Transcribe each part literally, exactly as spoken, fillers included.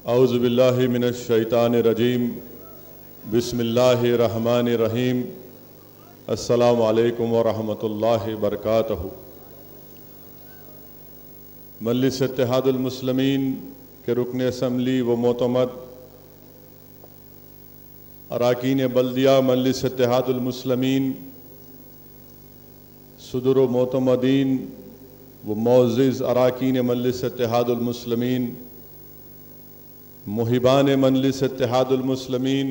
औज़ु बिल्लाहि मिनश शैतानिर रजीम बिस्मिल्लाहिर रहमानिर रहीम अस्सलामु अलैकुम व रहमतुल्लाहि व बरकातहू। मजलिस इत्तेहादुल मुस्लिमीन के रुकन असम्बली व मोतमद अराकीन बल्दिया मजलिस इत्तेहादुल मुस्लिमीन सदर व मोतमदीन व मोअज़्ज़िज़ अराकीन मजलिस इत्तेहादुल मुस्लिमीन मुहिबान मजलिस इत्तेहादुल मुस्लिमीन,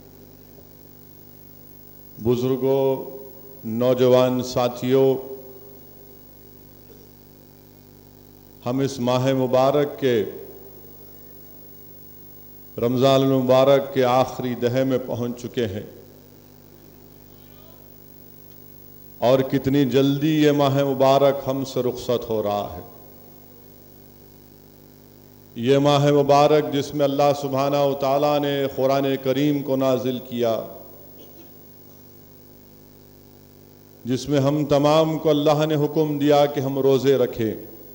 बुज़ुर्गों, नौजवान साथियों, हम इस माह मुबारक के रमज़ान मुबारक के आखिरी दहे में पहुंच चुके हैं और कितनी जल्दी ये माह मुबारक हमसे रुखसत हो रहा है। ये माह मुबारक जिसमें अल्लाह सुब्हाना व तआला ने कुरान करीम को नाजिल किया, जिसमें हम तमाम को अल्लाह ने हुक्म दिया कि हम रोज़े रखें,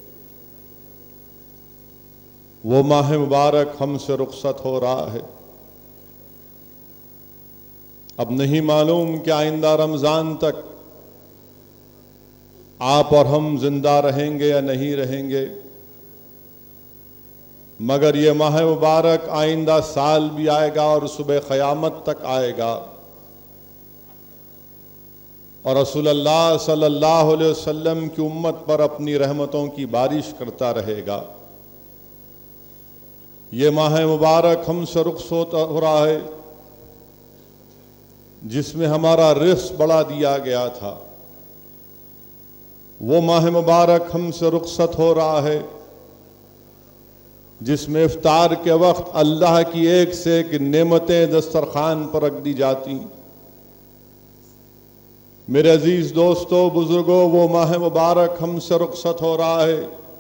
वो माह मुबारक हमसे रुखसत हो रहा है। अब नहीं मालूम कि आइंदा रमज़ान तक आप और हम जिंदा रहेंगे या नहीं रहेंगे, मगर ये माह मुबारक आइंदा साल भी आएगा और सुबह क़यामत तक आएगा और रसूलुल्लाह सल्लल्लाहु अलैहि वसल्लम की उम्मत पर अपनी रहमतों की बारिश करता रहेगा। ये माह मुबारक हमसे रुखसत हो रहा है जिसमें हमारा रिज़्क़ बढ़ा दिया गया था। वो माह मुबारक हमसे रुखसत हो रहा है जिसमें इफ्तार के वक्त अल्लाह की एक से एक नेमतें दस्तरखान पर रख दी जाती। मेरे अजीज दोस्तों, बुजुर्गों, वो माह मुबारक हमसे रुखसत हो रहा है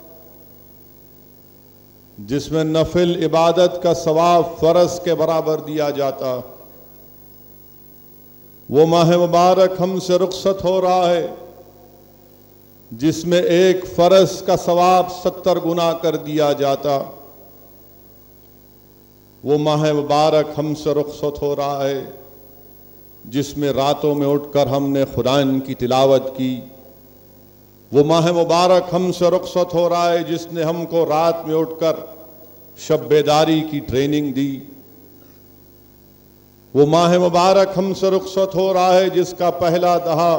जिसमें नफिल इबादत का सवाब फर्ज के बराबर दिया जाता। वो माह मुबारक हमसे रुखसत हो रहा है जिसमें एक फर्ज का सवाब सत्तर गुना कर दिया जाता। वो माह मुबारक हमसे रुखसत हो रहा है जिसमें रातों में उठकर हमने कुरान की तिलावत की। वो माह मुबारक हमसे रुखसत हो रहा है जिसने हमको रात में उठकर शब बेदारी की ट्रेनिंग दी। वो माह मुबारक हमसे रुखसत हो रहा है जिसका पहला दहा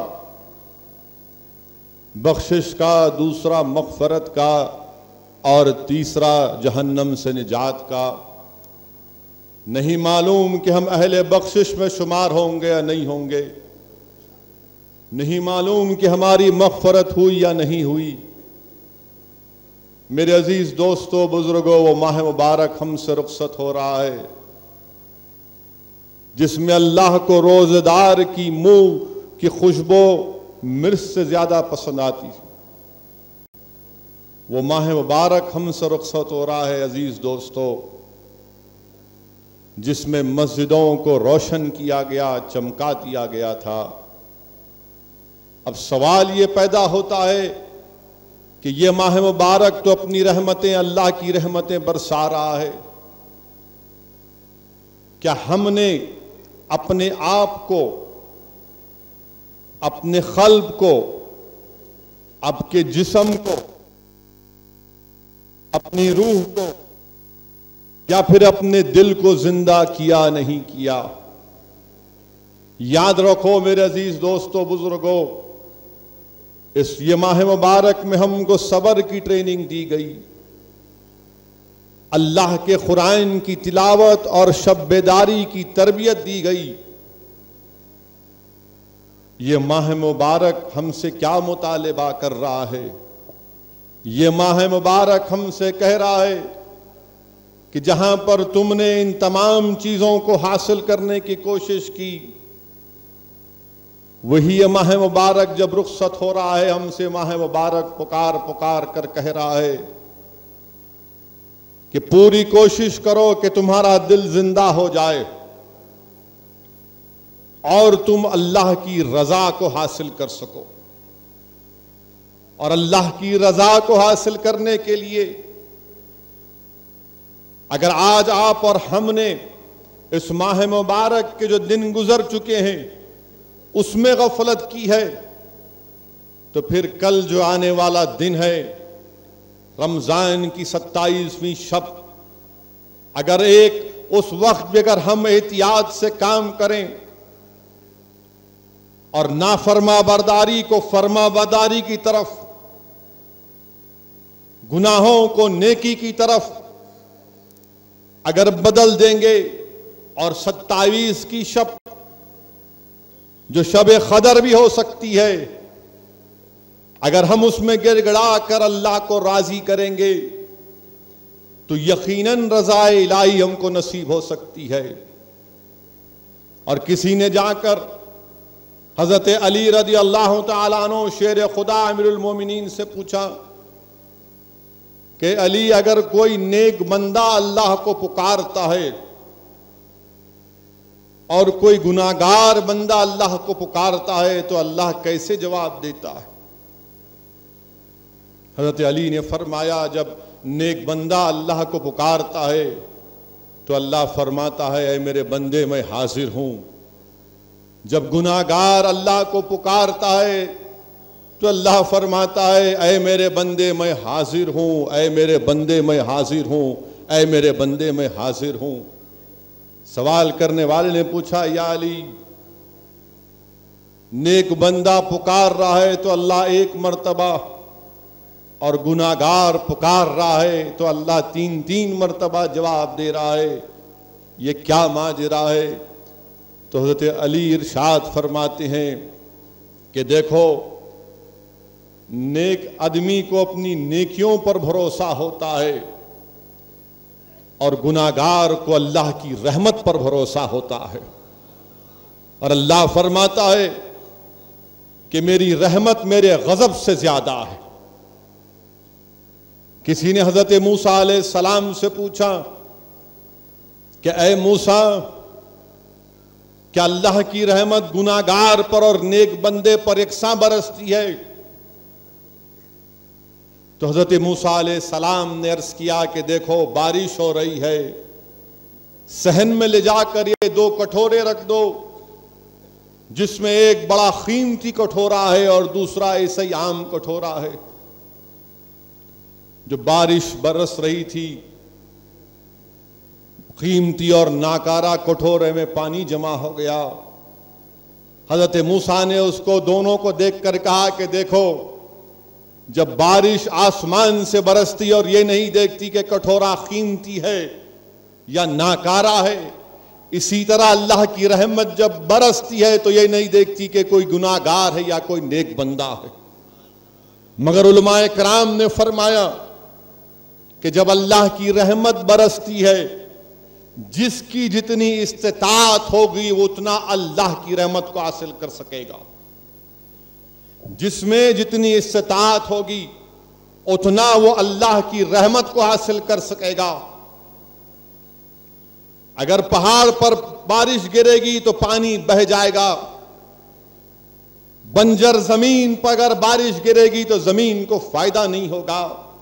बख्शिश का, दूसरा मग़फ़रत का और तीसरा जहन्नम से निजात का। नहीं मालूम कि हम अहले बख्शिश में शुमार होंगे या नहीं होंगे, नहीं मालूम कि हमारी मग़फ़रत हुई या नहीं हुई। मेरे अजीज दोस्तों, बुजुर्गों, वो माह मुबारक हमसे रुखसत हो रहा है जिसमें अल्लाह को रोज़ेदार की मुंह की खुशबू मिर्च से ज्यादा पसंद आती। वो माह मुबारक हमसे रुखसत हो रहा है अजीज दोस्तों जिसमें मस्जिदों को रोशन किया गया, चमका दिया गया था। अब सवाल ये पैदा होता है कि ये माह मुबारक तो अपनी रहमतें, अल्लाह की रहमतें बरसा रहा है, क्या हमने अपने आप को, अपने क़ल्ब को, आपके जिस्म को, अपनी रूह को या फिर अपने दिल को जिंदा किया नहीं किया? याद रखो मेरे अजीज दोस्तों, बुजुर्गों, इस ये माह मुबारक में हमको सब्र की ट्रेनिंग दी गई, अल्लाह के कुरान की तिलावत और शब बेदारी की तरबियत दी गई। ये माह मुबारक हमसे क्या मुतालिबा कर रहा है? ये माह मुबारक हमसे कह रहा है कि जहां पर तुमने इन तमाम चीजों को हासिल करने की कोशिश की, वही ये माह मुबारक जब रुखसत हो रहा है हमसे माह मुबारक पुकार पुकार कर कह रहा है कि पूरी कोशिश करो कि तुम्हारा दिल जिंदा हो जाए और तुम अल्लाह की रजा को हासिल कर सको। और अल्लाह की रजा को हासिल करने के लिए अगर आज आप और हमने इस माह मुबारक के जो दिन गुजर चुके हैं उसमें गफलत की है, तो फिर कल जो आने वाला दिन है रमजान की सत्ताईसवीं शब, अगर एक उस वक्त भी अगर हम एहतियात से काम करें और नाफरमा बरदारी को फरमा बरदारी की तरफ, गुनाहों को नेकी की तरफ अगर बदल देंगे और सत्ताईस की शब जो शब कदर भी हो सकती है, अगर हम उसमें गिड़गिड़ा कर अल्लाह को राजी करेंगे तो यकीनन रज़ा इलाही हमको नसीब हो सकती है। और किसी ने जाकर हजरत अली रज़ी अल्लाह तआला अन्हु शेर खुदा अमीरुल मोमिनीन से पूछा कि अली, अगर कोई नेक बंदा अल्लाह को पुकारता है और कोई गुनाहगार बंदा अल्लाह को पुकारता है तो अल्लाह कैसे जवाब देता है? हजरत अली ने फरमाया, जब नेक बंदा अल्लाह को पुकारता है तो अल्लाह फरमाता है, ऐ मेरे बंदे मैं हाजिर हूं। जब गुनाहगार अल्लाह को पुकारता है तो अल्लाह फरमाता है, ऐ मेरे बंदे मैं हाजिर हूं, ऐ मेरे बंदे मैं हाजिर हूं, ऐ मेरे बंदे मैं हाजिर हूं। सवाल करने वाले ने पूछा, या अली, नेक बंदा पुकार रहा है तो अल्लाह एक मर्तबा और गुनाहगार पुकार रहा है तो अल्लाह तीन तीन मर्तबा जवाब दे रहा है, ये क्या माजरा है? तो हज़रत अली इरशाद फरमाते हैं कि देखो, नेक आदमी को अपनी नेकियों पर भरोसा होता है और गुनाहगार को अल्लाह की रहमत पर भरोसा होता है। और अल्लाह फरमाता है कि मेरी रहमत मेरे गजब से ज्यादा है। किसी ने हजरत मूसा अलैहि सलाम से पूछा कि ऐ मूसा, क्या अल्लाह की रहमत गुनाहगार पर और नेक बंदे पर एकसां बरसती है? तो हजरत मूसा अलैहि सलाम ने अर्ज किया कि देखो, बारिश हो रही है, सहन में ले जाकर ये दो कटोरे रख दो, जिसमें एक बड़ा कीमती कटोरा है और दूसरा ऐसा ही आम कटोरा है। जो बारिश बरस रही थी, कीमती और नाकारा कटोरे में पानी जमा हो गया। हजरत मूसा ने उसको दोनों को देखकर कहा कि देखो, जब बारिश आसमान से बरसती और ये नहीं देखती कि कटोरा कीमती है या नाकारा है, इसी तरह अल्लाह की रहमत जब बरसती है तो ये नहीं देखती कि कोई गुनाहगार है या कोई नेक बंदा है। मगर उलमाए कराम ने फरमाया कि जब अल्लाह की रहमत बरसती है, जिसकी जितनी इस्तिताअत होगी वो उतना अल्लाह की रहमत को हासिल कर सकेगा। जिसमें जितनी इस्तिताअत होगी उतना वो अल्लाह की रहमत को हासिल कर सकेगा। अगर पहाड़ पर बारिश गिरेगी तो पानी बह जाएगा, बंजर जमीन पर अगर बारिश गिरेगी तो जमीन को फायदा नहीं होगा।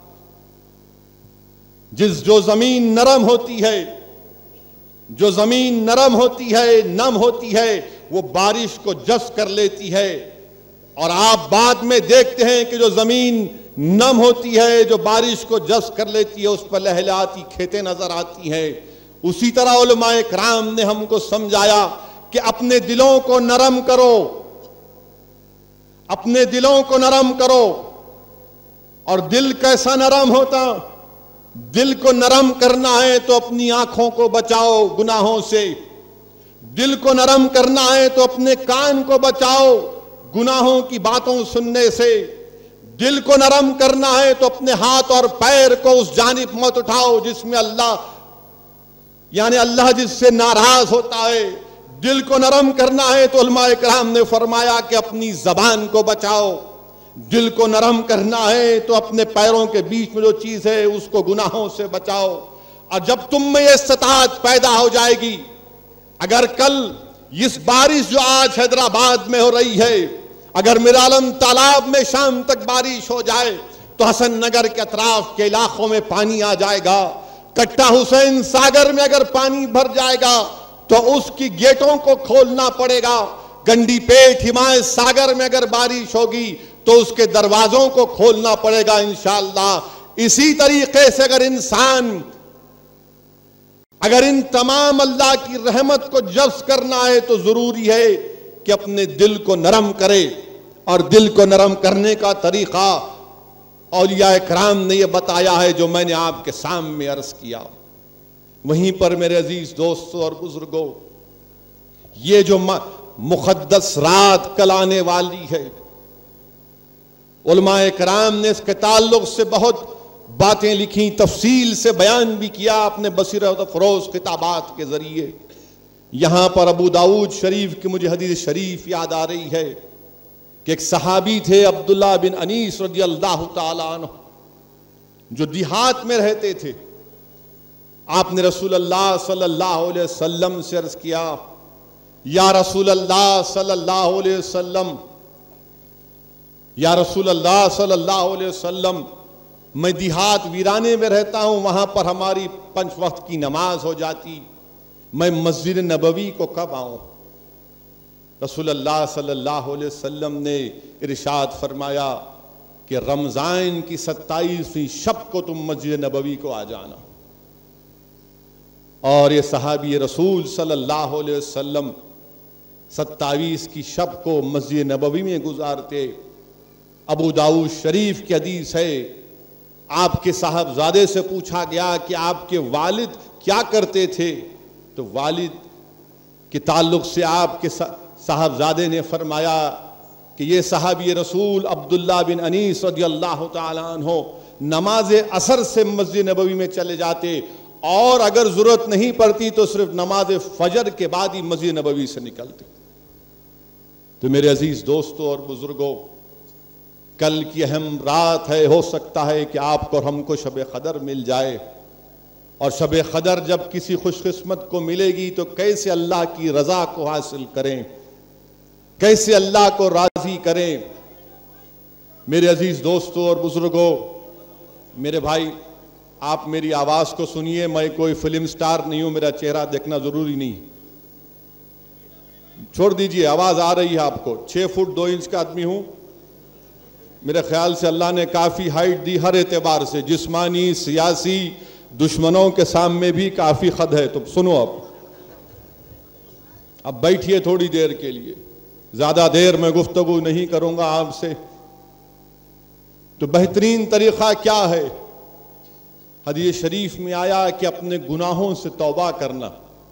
जिस जो जमीन नरम होती है, जो जमीन नरम होती है, नम होती है, वो बारिश को जज़्ब कर लेती है। और आप बाद में देखते हैं कि जो जमीन नम होती है, जो बारिश को जज़्ब कर लेती है, उस पर लहलहाती खेतें नजर आती हैं। उसी तरह उलमाए कराम ने हमको समझाया कि अपने दिलों को नरम करो, अपने दिलों को नरम करो। और दिल कैसा नरम होता? दिल को नरम करना है तो अपनी आंखों को बचाओ गुनाहों से। दिल को नरम करना है तो अपने कान को बचाओ गुनाहों की बातों सुनने से। दिल को नरम करना है तो अपने हाथ और पैर को उस जानिब मत उठाओ जिसमें अल्लाह यानी अल्लाह जिससे नाराज होता है। दिल को नरम करना है तो उलमाए कराम ने फरमाया कि अपनी जबान को बचाओ। दिल को नरम करना है तो अपने पैरों के बीच में जो चीज है उसको गुनाहों से बचाओ। और जब तुम में ये इस्तिताअत पैदा हो जाएगी, अगर कल इस बारिश जो आज हैदराबाद में हो रही है, अगर मिरालम तालाब में शाम तक बारिश हो जाए तो हसन नगर के अतराफ के इलाकों में पानी आ जाएगा। कट्टा हुसैन सागर में अगर पानी भर जाएगा तो उसकी गेटों को खोलना पड़ेगा। गंडीपेट हिमायत सागर में अगर बारिश होगी तो उसके दरवाजों को खोलना पड़ेगा इंशाअल्लाह। इसी तरीके से अगर इंसान अगर इन तमाम अल्लाह की रहमत को जब्स करना है तो जरूरी है कि अपने दिल को नरम करे, और दिल को नरम करने का तरीका औलिया इकराम ने यह बताया है जो मैंने आपके सामने अर्ज किया। वहीं पर मेरे अजीज दोस्तों और बुजुर्गों, ये जो मुक़द्दस रात कल आने वाली है, उलमाए किराम ने इसके ताल्लुक से बहुत बातें लिखी, तफसील से बयान भी किया अपने बसीरत फरोज किताबात के जरिए। यहां पर अबू दाऊद शरीफ की मुझे हदीस शरीफ याद आ रही है कि एक सहाबी थे अब्दुल्ला बिन अनीस रज़ियल्लाहु ताला अन्हु, जो देहात में रहते थे। आपने रसूल अल्लाह सल्लल्लाहु अलैहि वसल्लम से अर्ज किया, या रसूल अल्लाह सल्लल्लाहु अलैहि वसल्लम, या रसूल अल्लाह सल्लल्लाहु अलैहि वसल्लम, मैं देहात वीराने में रहता हूं, वहां पर हमारी पंच वक्त की नमाज हो जाती, मैं मस्जिद नबवी को कब आऊं? रसूल अल्लाह सल्लल्लाहु अलैहि वसल्लम ने इरशाद फरमाया कि रमजान की सत्ताईसवीं शब को तुम मस्जिद नबवी को आ जाना। और ये सहाबी रसूल सल्लल्लाहु अलैहि वसल्लम सत्ताईस की शब को मस्जिद नबवी में गुजारते। अबू दाऊद शरीफ की हदीस है, आपके साहबजादे से पूछा गया कि आपके वालिद क्या करते थे, तो वालिद के ताल्लुक से आपके साहबजादे ने फरमाया कि ये सहाबी रसूल अब्दुल्ला बिन अनीस रज़ियल्लाहु ताला अन्हु नमाज असर से मस्जिद नबवी में चले जाते, और अगर जरूरत नहीं पड़ती तो सिर्फ नमाज फजर के बाद ही मस्जिद नबवी से निकलते। तो मेरे अजीज दोस्तों और बुजुर्गों, कल की अहम रात है, हो सकता है कि आपको और हमको शब कदर मिल जाए, और शब कदर जब किसी खुशकिस्मत को मिलेगी तो कैसे अल्लाह की रजा को हासिल करें, कैसे अल्लाह को राजी करें। मेरे अजीज दोस्तों और बुजुर्गों, मेरे भाई, आप मेरी आवाज को सुनिए, मैं कोई फिल्म स्टार नहीं हूं, मेरा चेहरा देखना जरूरी नहीं, छोड़ दीजिए, आवाज आ रही है आपको। छह फुट दो इंच का आदमी हूं, मेरे ख्याल से अल्लाह ने काफी हाइट दी हर एतबार से, जिस्मानी सियासी दुश्मनों के सामने भी काफी खद है। तो सुनो, अब अब बैठिए थोड़ी देर के लिए, ज्यादा देर मैं गुफ्तगू नहीं करूंगा आपसे। तो बेहतरीन तरीका क्या है? हदीस शरीफ में आया कि अपने गुनाहों से तौबा करना।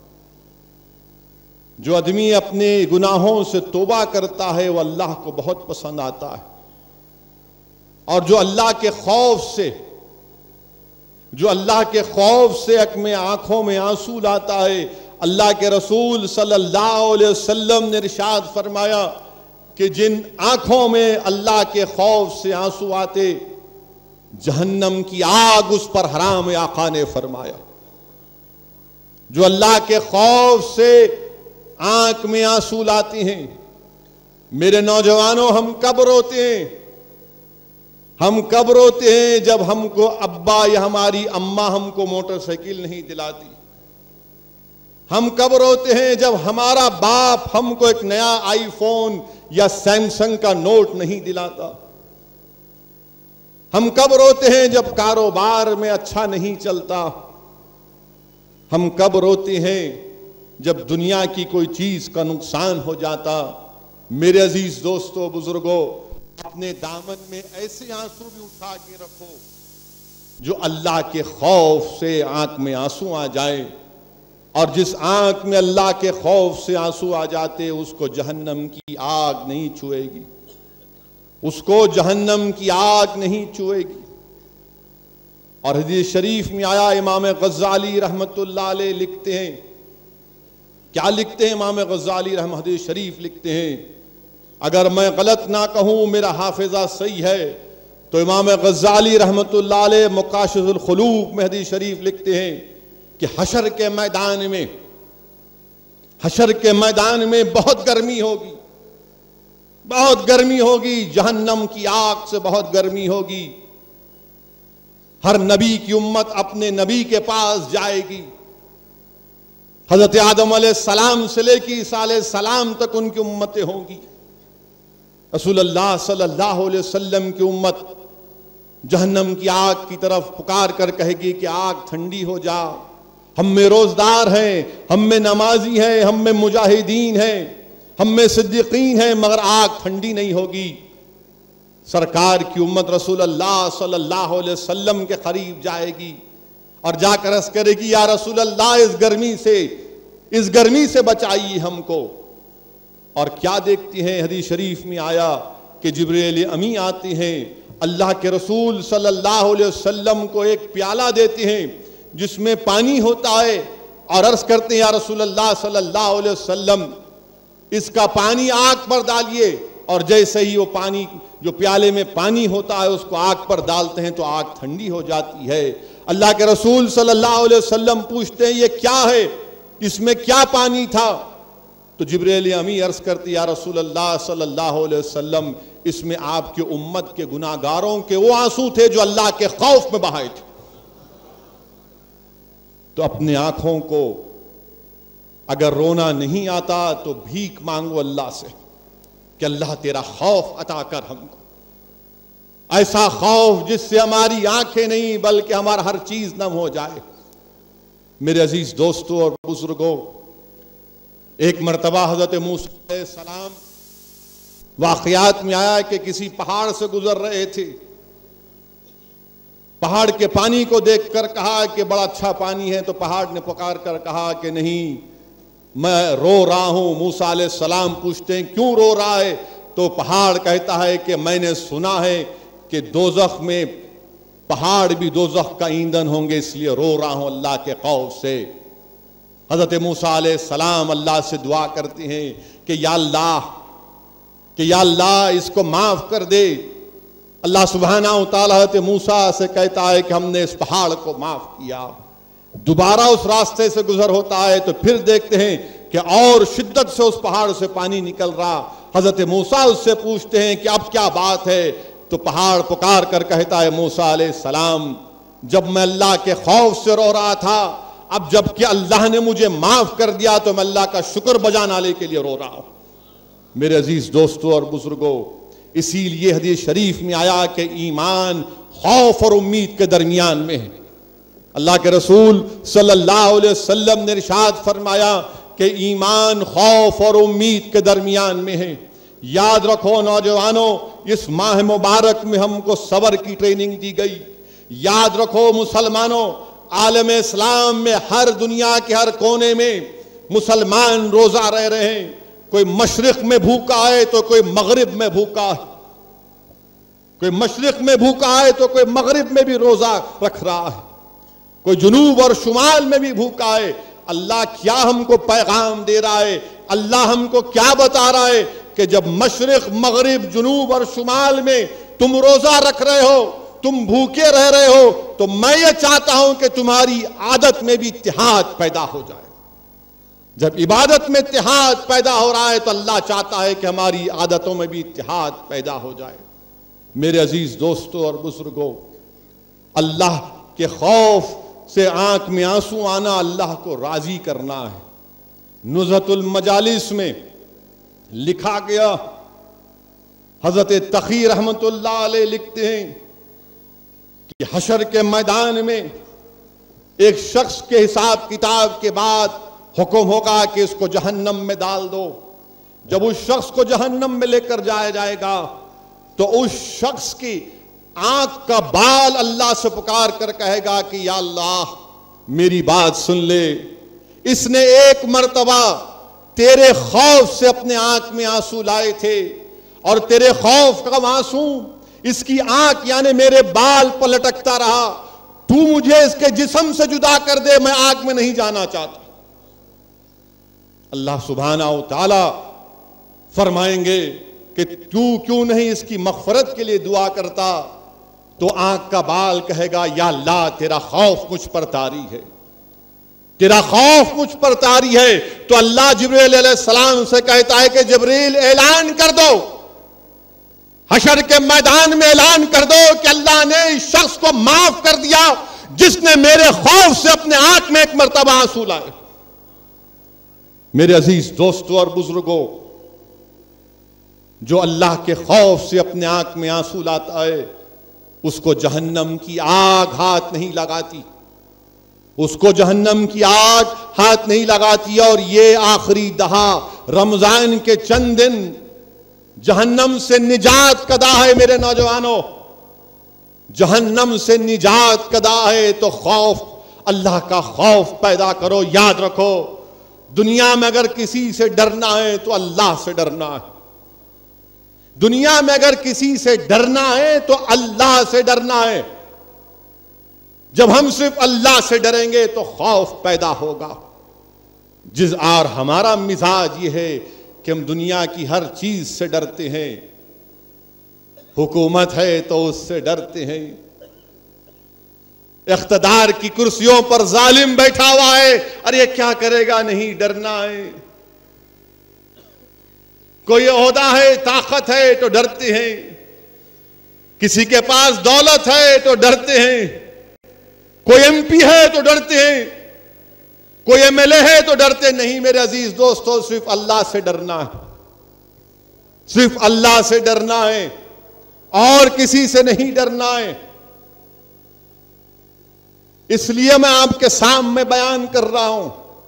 जो आदमी अपने गुनाहों से तौबा करता है वो अल्लाह को बहुत पसंद आता है, और जो अल्लाह के खौफ से जो अल्लाह के खौफ से एक में आंखों में आंसू लाता है। अल्लाह के रसूल सल्लल्लाहु अलैहि वसल्लम ने इरशाद फरमाया कि जिन आंखों में अल्लाह के खौफ से आंसू आते, जहन्नम की आग उस पर हराम है, आका ने फरमाया। जो अल्लाह के खौफ से आंख में आंसू लाती हैं। मेरे नौजवानों, हम कब रोते हैं? हम कब रोते हैं जब हमको अब्बा या हमारी अम्मा हमको मोटरसाइकिल नहीं दिलाती। हम कब रोते हैं जब हमारा बाप हमको एक नया आईफोन या सैमसंग का नोट नहीं दिलाता। हम कब रोते हैं जब कारोबार में अच्छा नहीं चलता। हम कब रोते हैं जब दुनिया की कोई चीज का नुकसान हो जाता। मेरे अजीज दोस्तों, बुजुर्गों, अपने दामन में ऐसे आंसू भी उठा के रखो जो अल्लाह के खौफ से आंख में आंसू आ जाए, और जिस आंख में अल्लाह के खौफ से आंसू आ जाते उसको जहन्नम की आग नहीं छुएगी, उसको जहन्नम की आग नहीं छुएगी। और हदीस शरीफ में आया, इमाम गज़ाली रहमतुल्लाह अलैह लिखते हैं, क्या लिखते हैं इमाम गज़ाली रहम हदीस शरीफ लिखते हैं, अगर मैं गलत ना कहूं, मेरा हाफिजा सही है, तो इमाम गज़ाली रहमतुल्लाह अलैह मुकाशिफुल खुलूक में हदीस शरीफ लिखते हैं कि हशर के मैदान में हशर के मैदान में बहुत गर्मी होगी, बहुत गर्मी होगी, जहन्नम की आग से बहुत गर्मी होगी। हर नबी की उम्मत अपने नबी के पास जाएगी। हजरत आदम अलैहिस्सलाम से लेकर ईसा अलैहिस्सलाम तक उनकी उम्मतें होंगी। रसूलुल्लाह सल्लल्लाहु अलैहि वसल्लम की उम्मत जहन्नम की आग की तरफ पुकार कर कहेगी कि आग ठंडी हो जा, हम में रोजदार हैं, हम में नमाजी हैं, हम में मुजाहिदीन हैं, हम में सिद्दीकीन हैं, मगर आग ठंडी नहीं होगी। सरकार की उम्मत रसूलुल्लाह सल्लल्लाहु अलैहि वसल्लम के करीब जाएगी और जाकर अर्ज़ करेगी, या रसूलुल्लाह इस गर्मी से इस गर्मी से बचाइए हमको। और क्या देखती हैं, हदीस शरीफ में आया कि जिब्रील अमी आते हैं, अल्लाह के रसूल सल्लल्लाहु अलैहि वसल्लम को एक प्याला देते हैं जिसमें पानी होता है और अर्ज करते हैं, या रसूलुल्लाह सल्लल्लाहु अलैहि वसल्लम इसका पानी आग पर डालिए। और जैसे ही वो पानी जो प्याले में पानी होता है उसको आग पर डालते हैं तो आग ठंडी हो जाती है। अल्लाह के रसूल सल्लल्लाहु अलैहि वसल्लम पूछते हैं, ये क्या है, इसमें क्या पानी था? तो जिब्रील अमी अर्ज करती, या रसूलुल्लाह सल्लल्लाहु अलैहि वसल्लम इसमें आपके उम्मत के गुनाहगारों के वो आंसू थे जो अल्लाह के खौफ में बहाए थे। तो अपने आंखों को अगर रोना नहीं आता तो भीख मांगो अल्लाह से कि अल्लाह तेरा खौफ अता कर हमको, ऐसा खौफ जिससे हमारी आंखें नहीं बल्कि हमारा हर चीज नम हो जाए। मेरे अजीज दोस्तों और बुजुर्गों, एक मर्तबा हजरत मूसा अलैहिस्सलाम वाक़यात में आया कि किसी पहाड़ से गुजर रहे थे। पहाड़ के पानी को देखकर कहा कि बड़ा अच्छा पानी है, तो पहाड़ ने पुकार कर कहा कि नहीं, मैं रो रहा हूं। मूसा अलैहिस्सलाम पूछते हैं, क्यों रो रहा है? तो पहाड़ कहता है कि मैंने सुना है कि दोज़ख में पहाड़ भी दोज़ख का ईंधन होंगे, इसलिए रो रहा हूं अल्लाह के खौफ से। हजरत मूसा अलैहिस्सलाम अल्लाह से दुआ करते हैं कि या अल्लाह कि या अल्लाह इसको माफ कर दे। अल्लाह सुब्हानहू व तआला हज़रत मूसा से कहता है कि हमने इस पहाड़ को माफ किया। दोबारा उस रास्ते से गुजर होता है तो फिर देखते हैं कि और शिद्दत से उस पहाड़ से पानी निकल रहा। हजरत मूसा उससे पूछते हैं कि अब क्या बात है? तो पहाड़ पुकार कर कहता है, मूसा अलैहिस्सलाम, जब मैं अल्लाह के खौफ से रो रहा था, अब जबकि अल्लाह ने मुझे माफ कर दिया तो मैं अल्लाह का शुक्र बजाने के लिए रो रहा हूं। मेरे अजीज दोस्तों और बुजुर्गों, इसीलिए हदीस शरीफ में आया कि ईमान खौफ और उम्मीद के दरमियान में है। अल्लाह के रसूल सल्लल्लाहु अलैहि वसल्लम ने इरशाद फरमाया कि ईमान खौफ और उम्मीद के दरमियान में है। याद रखो नौजवानों, इस माह मुबारक में हमको सब्र की ट्रेनिंग दी गई। याद रखो मुसलमानों, आलम इस्लाम में हर दुनिया के हर कोने में मुसलमान रोजा रह रहे हैं। कोई मशरिक में भूखा है तो कोई मगरिब में भूखा है, कोई मशरिक में भूखा है तो कोई मगरिब में भी रोजा रख रहा है, कोई जुनूब और शुमाल में भी भूखा है। अल्लाह क्या हमको पैगाम दे रहा है? अल्लाह हमको क्या बता रहा है कि जब मशरिक मगरिब जुनूब और शुमाल में तुम रोजा रख रहे हो, तुम भूखे रह रहे हो, तो मैं ये चाहता हूं कि तुम्हारी आदत में भी इत्तेहाद पैदा हो जाए। जब इबादत में इत्तेहाद पैदा हो रहा है तो अल्लाह चाहता है कि हमारी आदतों में भी इत्तेहाद पैदा हो जाए। मेरे अजीज दोस्तों और बुजुर्गों, अल्लाह के खौफ से आंख में आंसू आना अल्लाह को राजी करना है। नुज़हतुल मजालिस में लिखा गया, हजरत तक़ी रहमतुल्लाह अलैह लिखते हैं कि हशर के मैदान में एक शख्स के हिसाब किताब के बाद हुक्म होगा कि इसको जहन्नम में डाल दो। जब उस शख्स को जहन्नम में लेकर जाया जाएगा तो उस शख्स की आंख का बाल अल्लाह से पुकार कर कहेगा कि या अल्लाह मेरी बात सुन ले, इसने एक मर्तबा तेरे खौफ से अपने आंख में आंसू लाए थे और तेरे खौफ का आंसू इसकी आंख यानी मेरे बाल पर लटकता रहा। तू मुझे इसके जिस्म से जुदा कर दे, मैं आग में नहीं जाना चाहता। अल्लाह सुब्हानहू व तआला फरमाएंगे कि तू क्यों नहीं इसकी मग़फ़िरत के लिए दुआ करता? तो आंख का बाल कहेगा, या अल्लाह तेरा खौफ मुझ पर तारी है, तेरा खौफ मुझ पर तारी है। तो अल्लाह जिब्रील अलैहिस्सलाम से कहता है कि जिब्रील ऐलान कर दो, हशर के मैदान में ऐलान कर दो कि अल्लाह ने इस शख्स को माफ कर दिया जिसने मेरे खौफ से अपने आंख में एक मर्तबा आंसू लाए। मेरे अजीज दोस्तों और बुजुर्गों, जो अल्लाह के खौफ से अपने आंख में आंसू लाता है उसको जहन्नम की आग हाथ नहीं लगाती, उसको जहन्नम की आग हाथ नहीं लगाती। और ये आखिरी दहा रमजान के चंद दिन जहन्नम से निजात का दा है। मेरे नौजवानों, जहन्नम से निजात का दा है तो खौफ, अल्लाह का खौफ पैदा करो। याद रखो, दुनिया में अगर किसी से डरना है तो अल्लाह से डरना है। दुनिया में अगर किसी से डरना है तो अल्लाह से डरना है। जब हम सिर्फ अल्लाह से डरेंगे तो खौफ पैदा होगा। जिस और हमारा मिजाज ये है कि हम दुनिया की हर चीज से डरते हैं। हुकूमत है तो उससे डरते हैं, इख्तिदार की कुर्सियों पर जालिम बैठा हुआ है, अरे क्या करेगा, नहीं डरना है। कोई ओहदा है, ताकत है तो डरते हैं, किसी के पास दौलत है तो डरते हैं, कोई एमपी है तो डरते हैं, कोई एमएलए है तो डरते नहीं। मेरे अजीज दोस्तों, सिर्फ अल्लाह से डरना है, सिर्फ अल्लाह से डरना है और किसी से नहीं डरना है। इसलिए मैं आपके सामने बयान कर रहा हूं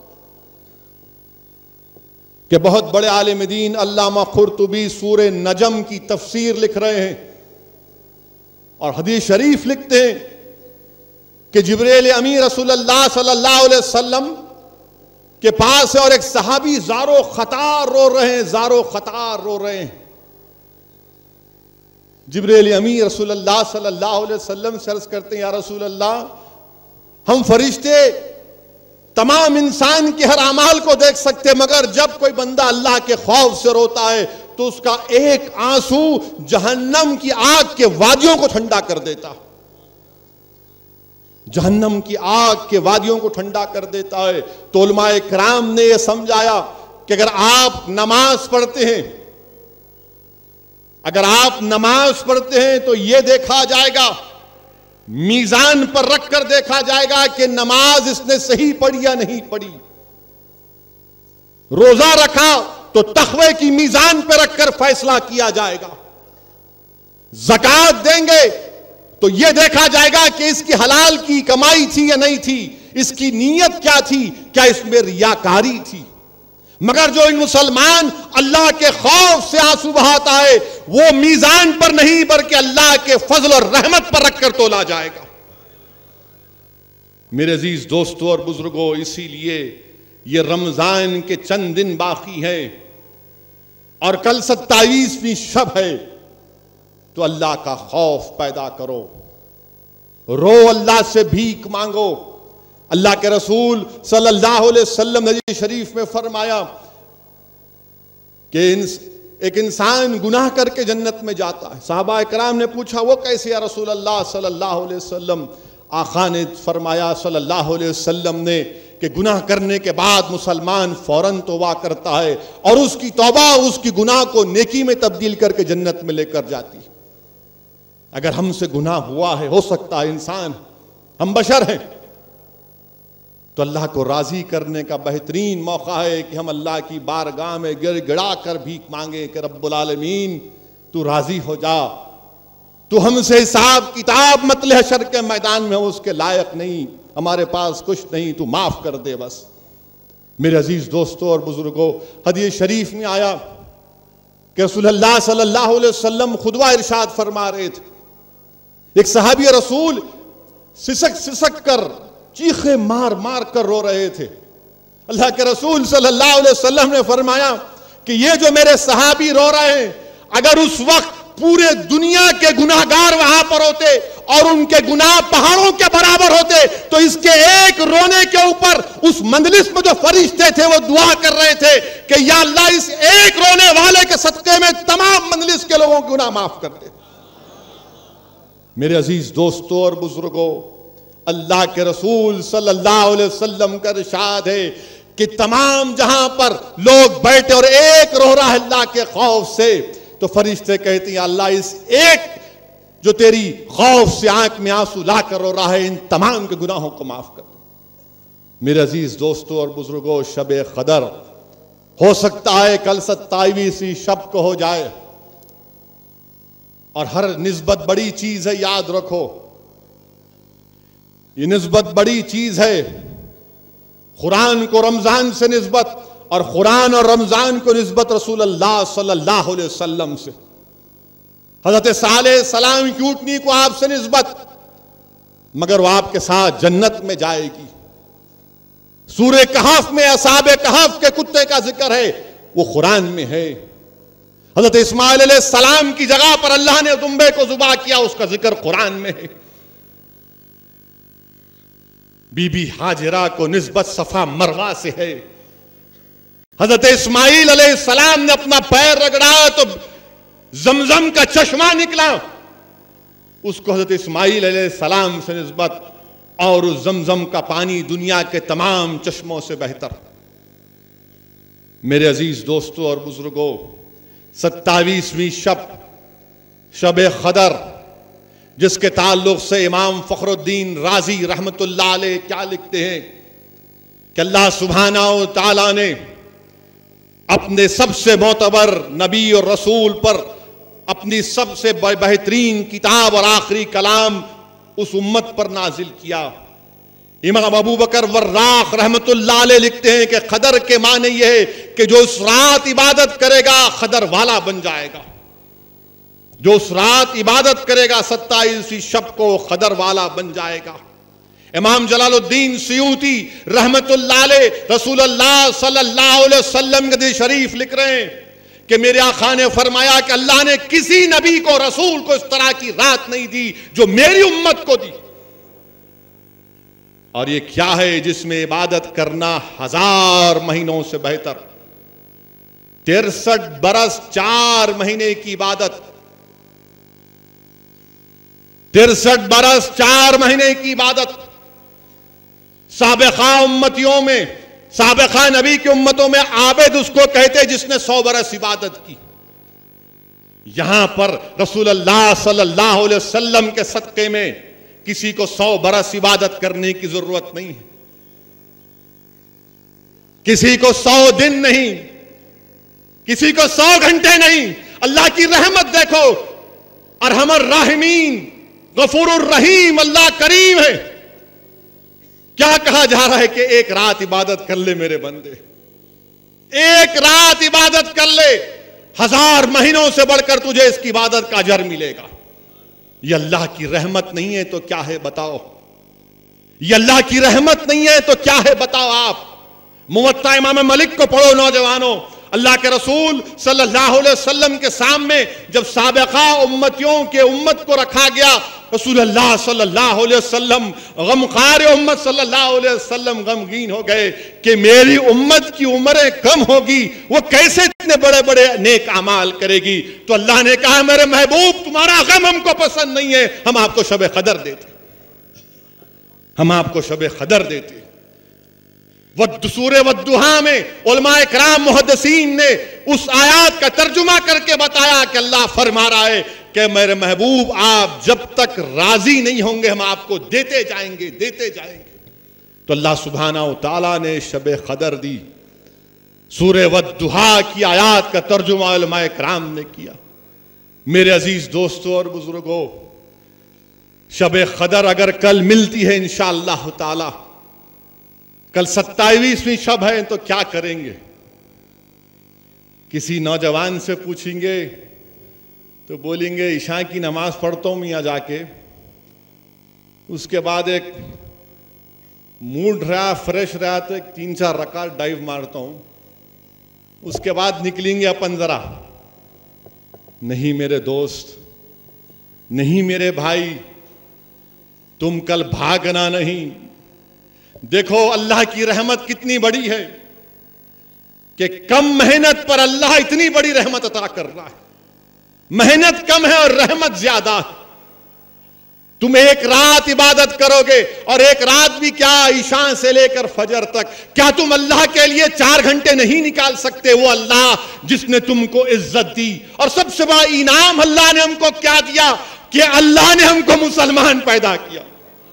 कि बहुत बड़े आलिम दीन अल्लामा कुर्तुबी सूरे नजम की तफसीर लिख रहे हैं और हदीस शरीफ लिखते हैं कि जिब्रील अमीन रसूलुल्लाह सल्लल्लाहु अलैहि वसल्लम के पास है और एक सहाबी ज़ारो खतार रो रहे हैं, ज़ारो खतार रो रहे हैं। जिब्रील अमीन रसूलुल्लाह सल्लल्लाहु अलैहि वसल्लम से अर्ज करते हैं, या रसूलल्लाह, हम फरिश्ते तमाम इंसान के हर अमाल को देख सकते, मगर जब कोई बंदा अल्लाह के खौफ से रोता है तो उसका एक आंसू जहन्नम की आग के वादियों को ठंडा कर देता, जहन्नम की आग के वादियों को ठंडा कर देता है। तो उलमाए किराम ने यह समझाया कि अगर आप नमाज पढ़ते हैं, अगर आप नमाज पढ़ते हैं तो यह देखा जाएगा, मीजान पर रखकर देखा जाएगा कि नमाज इसने सही पढ़ी या नहीं पढ़ी। रोजा रखा तो तखवे की मीजान पर रखकर फैसला किया जाएगा। ज़कात देंगे तो यह देखा जाएगा कि इसकी हलाल की कमाई थी या नहीं थी, इसकी नीयत क्या थी, क्या इसमें रियाकारी थी। मगर जो इन मुसलमान अल्लाह के खौफ से आंसू बहाता है वो मीजान पर नहीं बल्कि अल्लाह के फजल और रहमत पर रखकर तोला जाएगा। मेरे अजीज दोस्तों और बुजुर्गों, इसीलिए ये रमजान के चंद दिन बाकी है और कल सत्ताईसवीं शब है, तो अल्लाह का खौफ पैदा करो, रो, अल्लाह से भीख मांगो। अल्लाह के रसूल सल्लल्लाहु अलैहि वसल्लम ने शरीफ में फरमाया कि एक इंसान गुनाह करके जन्नत में जाता है। सहाबा किराम ने पूछा, वो कैसे या रसूल अल्लाह सल्लल्लाहु अलैहि वसल्लम? आका ने फरमाया सल्लल्लाहु अलैहि वसल्लम ने कि गुनाह करने के बाद मुसलमान फौरन तौबा करता है और उसकी तौबा उसकी गुनाह को नेकी में तब्दील करके जन्नत में लेकर जाती है। अगर हमसे गुनाह हुआ है, हो सकता है इंसान, हम बशर हैं, तो अल्लाह को राजी करने का बेहतरीन मौका है कि हम अल्लाह की बारगाह में गिड़गिड़ा कर भीख मांगे कि रब्बुल आलमीन तू राजी हो जा, तू हमसे हिसाब किताब मत ले हशर के मैदान में, उसके लायक नहीं, हमारे पास कुछ नहीं, तू माफ कर दे बस। मेरे अजीज दोस्तों और बुजुर्गों, हदीस शरीफ में आया कि रसूलुल्लाह सल्लल्लाहु अलैहि वसल्लम खुतबा इरशाद फरमा रहे थे। एक सहाबी रसूल सिसक सिसक कर, चीखे मार मार कर रो रहे थे। अल्लाह के रसूल सल्लल्लाहु अलैहि वसल्लम ने फरमाया कि ये जो मेरे सहाबी रो रहे हैं, अगर उस वक्त पूरे दुनिया के गुनाहगार वहां पर होते और उनके गुनाह पहाड़ों के बराबर होते तो इसके एक रोने के ऊपर उस मंजलिस में जो फरिश्ते थे वो दुआ कर रहे थे कि या अल्लाह इस एक रोने वाले के सदके में तमाम मंजलिस के लोगों के गुनाह माफ कर दे। मेरे अजीज दोस्तों और बुजुर्गों, अल्लाह के रसूल सल्लल्लाहु अलैहि वसल्लम का इरशाद है कि तमाम जहां पर लोग बैठे और एक रो रहा है अल्लाह के खौफ से, तो फरिश्ते कहते हैं अल्लाह इस एक जो तेरी खौफ से आंख में आंसू ला कर रो रहा है, इन तमाम के गुनाहों को माफ कर। मेरे अजीज दोस्तों और बुजुर्गों, शब कदर हो सकता है कल सत्ताईसवीं शब को हो जाए, और हर निस्बत बड़ी चीज है, याद रखो ये निस्बत बड़ी चीज है। कुरान को रमजान से निस्बत, और कुरान और रमजान को निस्बत रसूलुल्लाह सल्लल्लाहु अलैहि वसल्लम से। हजरत सालेह सलाम की ऊँटनी को आपसे निस्बत, मगर वो आपके साथ जन्नत में जाएगी। सूरे कहफ में असाबे कहफ के कुत्ते का जिक्र है, वो कुरान में है। हजरत इस्माइल अलैहि सलाम की जगह पर अल्लाह ने दुम्बे को जुबा किया, उसका जिक्र कुरान में है। बीबी हाजिरा को निस्बत सफा मरवा से है। हजरत इस्माइल अलैहि सलाम ने अपना पैर रगड़ा तो जमजम का चश्मा निकला, उसको हजरत इस्माइल अलैहि सलाम से निस्बत, और उस जमजम का पानी दुनिया के तमाम चश्मों से बेहतर। मेरे अजीज दोस्तों और बुजुर्गों, सत्तावीसवीं शब शब कदर, जिसके ताल्लुक से इमाम फखरुद्दीन राजी रहमतुल्लाह अलैह क्या लिखते हैं कि अल्लाह सुब्हानहू व तआला ने अपने सबसे मोतबर नबी और रसूल पर अपनी सबसे बेहतरीन किताब और आखिरी कलाम उस उम्मत पर नाजिल किया। इमाम अबू बकर वर्राख रहमतुल्लाह अलैह लिखते हैं कि कदर के माने यह है कि जो उस रात इबादत करेगा कदर वाला बन जाएगा। जो उस रात इबादत करेगा सत्ताईसवीं शब को कदर वाला बन जाएगा। इमाम जलालुद्दीन सियूती रहमतुल्लाह अलैह रसूलुल्लाह सल्लल्लाहु अलैहि वसल्लम के हदीस शरीफ लिख रहे हैं कि मेरे आका ने फरमाया कि अल्लाह ने किसी नबी को रसूल को इस तरह की रात नहीं दी जो मेरी उम्मत को दी। और ये क्या है जिसमें इबादत करना हजार महीनों से बेहतर। तिरसठ बरस चार महीने की इबादत, तिरसठ बरस चार महीने की इबादत। साबिका उम्मतियों में, साबिका नबी की उम्मतों में आबिद उसको कहते जिसने सौ बरस इबादत की। यहां पर रसूलुल्लाह सल्लल्लाहु अलैहि वसल्लम के सदक़े में किसी को सौ बरस इबादत करने की जरूरत नहीं है, किसी को सौ दिन नहीं, किसी को सौ घंटे नहीं। अल्लाह की रहमत देखो, अरहमर राहिमीन गफूरुर रहीम अल्लाह करीम है। क्या कहा जा रहा है कि एक रात इबादत कर ले मेरे बंदे, एक रात इबादत कर ले, हजार महीनों से बढ़कर तुझे इसकी इबादत का अजर मिलेगा। ये अल्लाह की रहमत नहीं है तो क्या है बताओ? ये अल्लाह की रहमत नहीं है तो क्या है बताओ? आप मुवत्ता इमाम मलिक को पढ़ो नौजवानों। अल्लाह के रसूल सल्लल्लाहु अलैहि वसल्लम के सामने जब साबिका उम्मतियों के उम्मत को रखा गया, रसूलुल्लाह सल्लल्लाहु अलैहि वसल्लम गमखार उम्मत सल्लल्लाहु अलैहि वसल्लम गमगीन हो गए कि मेरी उम्मत की उम्रें कम होगी, वो कैसे इतने बड़े बड़े नेक अमाल करेगी। तो अल्लाह ने कहा मेरे महबूब तुम्हारा गम हमको पसंद नहीं है, हम आपको शब कदर देते, हम आपको शब कदर देते। सूरे वद्दुहा में उलमाए कराम मुहद्दिसीन ने उस आयत का तर्जुमा करके बताया कि अल्लाह फरमा रहा है कि मेरे महबूब आप जब तक राजी नहीं होंगे हम आपको देते जाएंगे, देते जाएंगे। तो अल्लाह सुब्हानहू व तआला ने शब कदर दी। सूरे वद्दुहा की आयत का तर्जुमा उलमाए कराम ने किया। मेरे अजीज दोस्तों और बुजुर्गों, शब कदर अगर कल मिलती है इंशाअल्लाह ताला, कल सत्ताईसवीं शब है तो क्या करेंगे? किसी नौजवान से पूछेंगे तो बोलेंगे ईशा की नमाज पढ़ता हूं मियाँ जाके, उसके बाद एक मूड रहा फ्रेश रहा तो एक तीन चार रकात डाइव मारता हूं, उसके बाद निकलेंगे अपन जरा। नहीं मेरे दोस्त, नहीं मेरे भाई, तुम कल भागना नहीं। देखो अल्लाह की रहमत कितनी बड़ी है कि कम मेहनत पर अल्लाह इतनी बड़ी रहमत अता कर रहा है। मेहनत कम है और रहमत ज्यादा है। तुम एक रात इबादत करोगे, और एक रात भी क्या, ईशा से लेकर फजर तक, क्या तुम अल्लाह के लिए चार घंटे नहीं निकाल सकते? वो अल्लाह जिसने तुमको इज्जत दी, और सबसे बड़ा इनाम अल्लाह ने हमको क्या दिया कि अल्लाह ने हमको मुसलमान पैदा किया।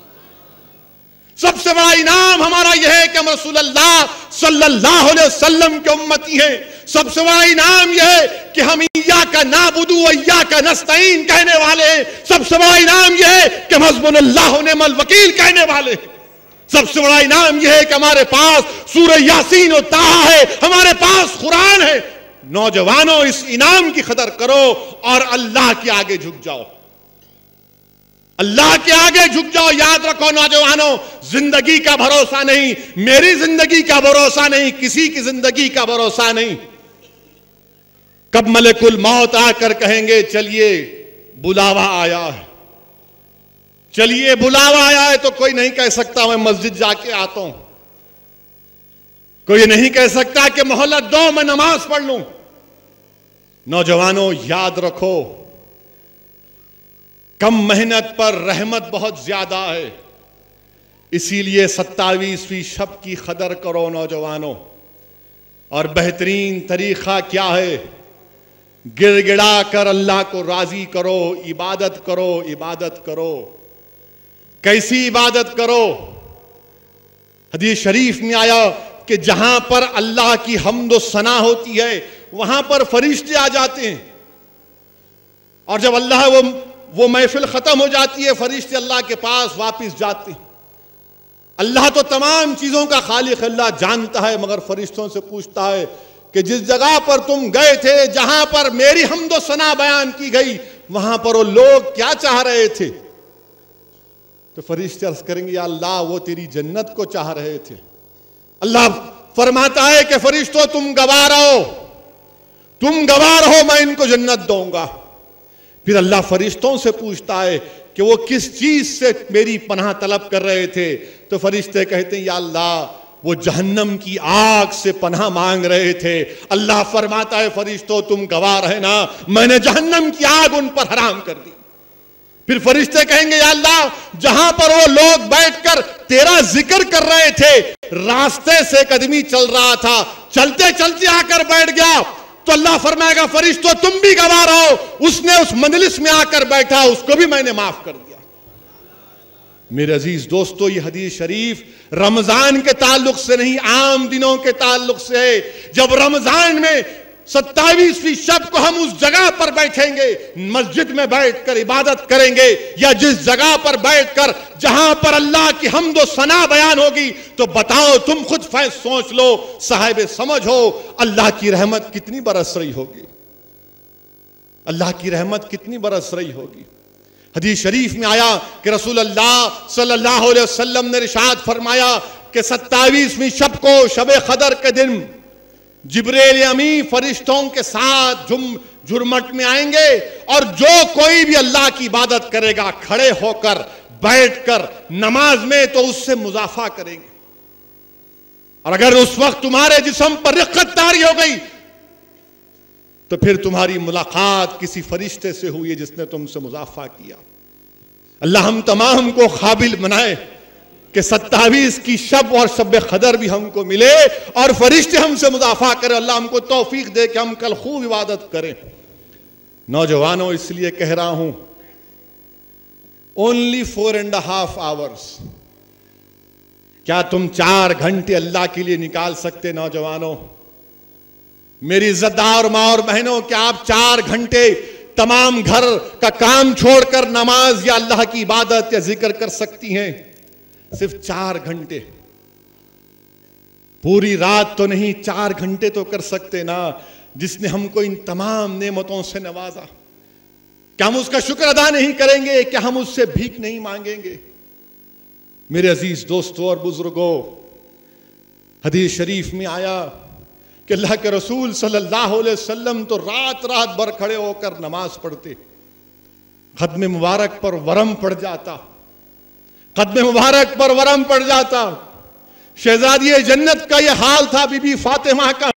सबसे बड़ा इनाम हमारा यह है कि हम रसूलुल्लाह सल्लल्लाहु अलैहि वसल्लम के उम्मती हैं। सबसे बड़ा इनाम यह है कि हम इय्याका नाबुदु व इय्याका नस्तईन कहने वाले हैं। सबसे बड़ा इनाम यह है कि हम हस्बुनल्लाहु व निअमल वकील कहने वाले हैं। सबसे बड़ा इनाम यह है कि हमारे पास सूरह यासीन और ताहा है, हमारे पास कुरान है। नौजवानों, इस इनाम की कदर करो और अल्लाह के आगे झुक जाओ, अल्लाह के आगे झुक जाओ। याद रखो नौजवानों, जिंदगी का भरोसा नहीं, मेरी जिंदगी का भरोसा नहीं, किसी की जिंदगी का भरोसा नहीं। कब मलकुल मौत आकर कहेंगे चलिए बुलावा आया है, चलिए बुलावा आया है, तो कोई नहीं कह सकता मैं मस्जिद जाके आता हूं, कोई नहीं कह सकता कि मोहल्ला दो मैं नमाज पढ़ लूं। नौजवानों याद रखो, कम मेहनत पर रहमत बहुत ज्यादा है, इसीलिए सत्तावीसवीं शब की कदर करो नौजवानों। और बेहतरीन तरीका क्या है? गिड़गिड़ा कर अल्लाह को राजी करो, इबादत करो, इबादत करो। कैसी इबादत करो? हदीस शरीफ में आया कि जहां पर अल्लाह की हम्द व सना होती है वहां पर फरिश्ते आ जाते हैं, और जब अल्लाह वो वो महफिल खत्म हो जाती है, फरिश्ते अल्लाह के पास वापस जाते हैं। अल्लाह तो तमाम चीजों का खालिक, अल्लाह जानता है, मगर फरिश्तों से पूछता है कि जिस जगह पर तुम गए थे, जहां पर मेरी हम्द व सना बयान की गई, वहां पर वो लोग क्या चाह रहे थे? तो फरिश्ते अर्ज करेंगे या अल्लाह वो तेरी जन्नत को चाह रहे थे। अल्लाह फरमाता है कि फरिश्तों तुम गवाह रहो, तुम गवाह रहो, मैं इनको जन्नत दूंगा। फिर अल्लाह फरिश्तों से पूछता है कि वो किस चीज से मेरी पनाह तलब कर रहे थे? तो फरिश्ते कहते हैं या अल्लाह वो जहन्नम की आग से पनाह मांग रहे थे। अल्लाह फरमाता है फरिश्तों तुम गवाह रहे ना, मैंने जहन्नम की आग उन पर हराम कर दी। फिर फरिश्ते कहेंगे या अल्लाह जहां पर वो लोग बैठकर तेरा जिक्र कर रहे थे, रास्ते से एक आदमी चल रहा था, चलते चलते आकर बैठ गया, तो अल्लाह फरमाएगा फरिश्तों तुम भी गवाह रहो, उसने उस मजलिस में आकर बैठा, उसको भी मैंने माफ कर दिया। मेरे अजीज दोस्तों, ये हदीस शरीफ रमजान के ताल्लुक से नहीं, आम दिनों के ताल्लुक से है। जब रमजान में सत्तावीसवीं शब को हम उस जगह पर बैठेंगे, मस्जिद में बैठकर इबादत करेंगे, या जिस जगह पर बैठकर जहां पर अल्लाह की हम्द व सना बयान होगी, तो बताओ तुम खुद फैस सोच लो, साहिब समझ हो, अल्लाह की रहमत कितनी बरस रही होगी, अल्लाह की रहमत कितनी बरस रही होगी। हदीस शरीफ में आया कि रसूलुल्लाह सल्लल्लाहु अलैहि वसल्लम ने इरशाद फरमाया कि सत्तावीसवीं शब को, शब कदर के दिन, जिब्रील अमीन फरिश्तों के साथ झुम झुरमट में आएंगे, और जो कोई भी अल्लाह की इबादत करेगा खड़े होकर, बैठकर नमाज में, तो उससे मुजाफा करेंगे। और अगर उस वक्त तुम्हारे जिस्म पर रिक्कत तारी हो गई, तो फिर तुम्हारी मुलाकात किसी फरिश्ते से हुई है जिसने तुमसे मुजाफा किया। अल्लाह हम तमाम को काबिल बनाए कि सत्तावीस की शब और शब कदर भी हमको मिले और फरिश्ते हमसे मुदाफा करें। अल्लाह हमको तौफीक दे कि हम कल खूब इबादत करें। नौजवानों, इसलिए कह रहा हूं, only four and half hours, क्या तुम चार घंटे अल्लाह के लिए निकाल सकते? नौजवानों, मेरी इज्जतदार माँ और बहनों, क्या आप चार घंटे तमाम घर का काम छोड़कर नमाज या अल्लाह की इबादत या जिक्र कर सकती हैं? सिर्फ चार घंटे, पूरी रात तो नहीं, चार घंटे तो कर सकते ना, जिसने हमको इन तमाम नेमतों से नवाजा। क्या हम उसका शुक्र अदा नहीं करेंगे? क्या हम उससे भीख नहीं मांगेंगे? मेरे अजीज दोस्तों और बुजुर्गों, हदीस शरीफ में आया कि अल्लाह के रसूल सल्लल्लाहु अलैहि वसल्लम तो रात रात भर खड़े होकर नमाज पढ़ते, खत्मे मुबारक पर वरम पड़ जाता, खत्मे मुबारक पर वरम पड़ जाता। शहजादी जन्नत का यह हाल था बीबी फातिमा का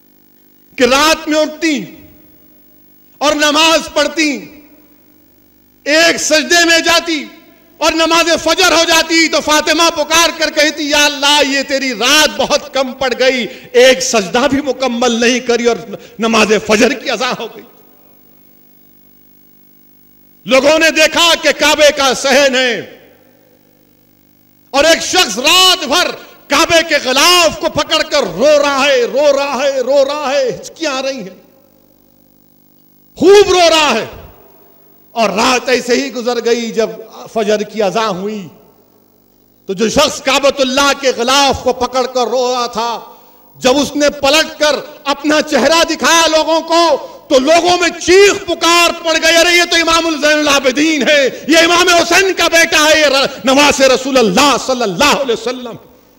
कि रात में उठती और नमाज पढ़ती, एक सजदे में जाती और नमाज फजर हो जाती तो फातिमा पुकार कर कहती, या अल्लाह ये तेरी रात बहुत कम पड़ गई, एक सजदा भी मुकम्मल नहीं करी और नमाज फजर की अज़ा हो गई। लोगों ने देखा कि काबे का सहन है और एक शख्स रात भर काबे के खिलाफ को पकड़कर रो रहा है, रो रहा है, रो रहा है, हिचकियां आ रही हैं, खूब रो रहा है। और रात ऐसे ही गुजर गई। जब फजर की अज़ा हुई तो जो शख्स काबतुल्लाह के खिलाफ को पकड़कर रो रहा था, जब उसने पलटकर अपना चेहरा दिखाया लोगों को तो लोगों में चीख पुकार पड़ गई, अरे ये तो इमामुल ज़ैनुल आबिदीन है, ये इमाम हुसैन का बेटा है, ये नवासे रसूलुल्लाह सल्लल्लाहु अलैहि वसल्लम।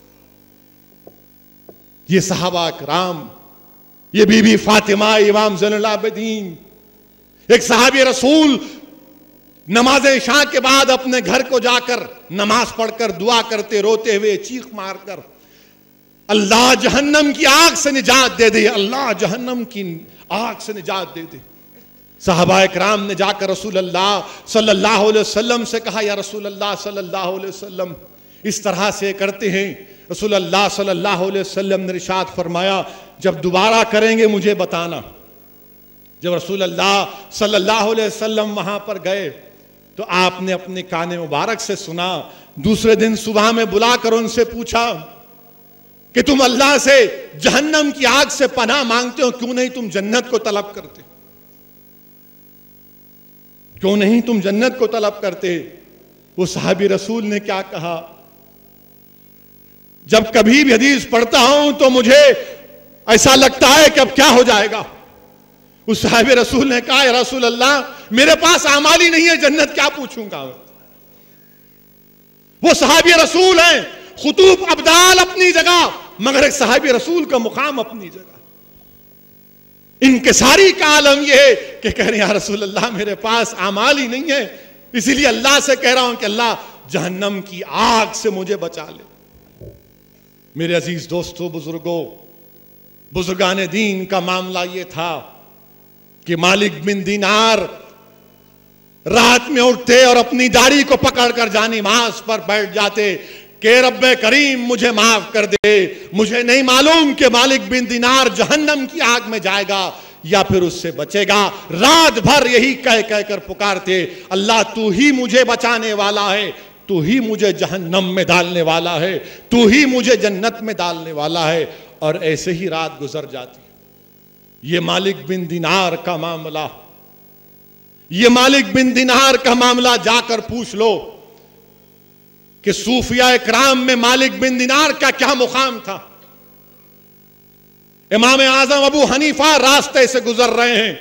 ये सहाबा कराम, ये बीबी फातिमा इमाम ज़ैनुल आबिदीन, एक सहाबी रसूल नमाज इशा के बाद अपने घर को जाकर नमाज पढ़कर दुआ करते, रोते हुए चीख मारकर, अल्लाह जहन्नम की आग से निजात दे दे, अल्लाह जहन्नम की आग से निजात दे दे। सहाबा इकराम ने जाकर रसूल अल्लाह सल्लल्लाहु अलैहि वसल्लम से कहा, या रसूल अल्लाह सल्लल्लाहु अलैहि वसल्लम इस तरह से करते हैं। रसूल अल्लाह सल्लल्लाहु अलैहि वसल्लम ने इरशाद फरमाया, जब दोबारा करेंगे मुझे बताना। जब रसूल अल्लाह सल्लल्लाहु अलैहि वसल्लम वहां पर गए तो आपने अपने काने मुबारक से सुना। दूसरे दिन सुबह में बुलाकर उनसे पूछा कि तुम अल्लाह से जहन्नम की आग से पनाह मांगते हो, क्यों नहीं तुम जन्नत को तलब करते, क्यों नहीं तुम जन्नत को तलब करते। वो सहाबी रसूल ने क्या कहा, जब कभी भी हदीस पढ़ता हूं तो मुझे ऐसा लगता है कि अब क्या हो जाएगा। उस सहाबी रसूल ने कहा, या रसूल अल्लाह मेरे पास आमाल ही नहीं है, जन्नत क्या पूछूंगा। वो सहाबी रसूल हैं, खुतूब अब्दाल अपनी जगह, मगर एक सहाबी रसूल का मुकाम अपनी जगह। इनकिसारी का आलम यह है कि कह रहे हैं, या रसूल अल्लाह मेरे पास आमाल ही नहीं है, इसीलिए अल्लाह से कह रहा हूं कि अल्लाह जहन्नम की आग से मुझे बचा ले। मेरे अजीज दोस्तों, बुजुर्गों, बुजुर्गान दीन का मामला यह था कि मालिक बिन दीनार रात में उठते और अपनी दाढ़ी को पकड़कर जानिमाज पर बैठ जाते कि रब्बे करीम मुझे माफ कर दे, मुझे नहीं मालूम कि मालिक बिन दीनार जहन्नम की आग में जाएगा या फिर उससे बचेगा। रात भर यही कह कहकर पुकारते, अल्लाह तू ही मुझे बचाने वाला है, तू ही मुझे जहन्नम में डालने वाला है, तू ही मुझे जन्नत में डालने वाला है। और ऐसे ही रात गुजर जाती। ये मालिक बिन दीनार का मामला, ये मालिक बिन दीनार का मामला जाकर पूछ लो कि सूफिया इकराम में मालिक बिन दीनार का क्या मुकाम था। इमाम आजम अबू हनीफा रास्ते से गुजर रहे हैं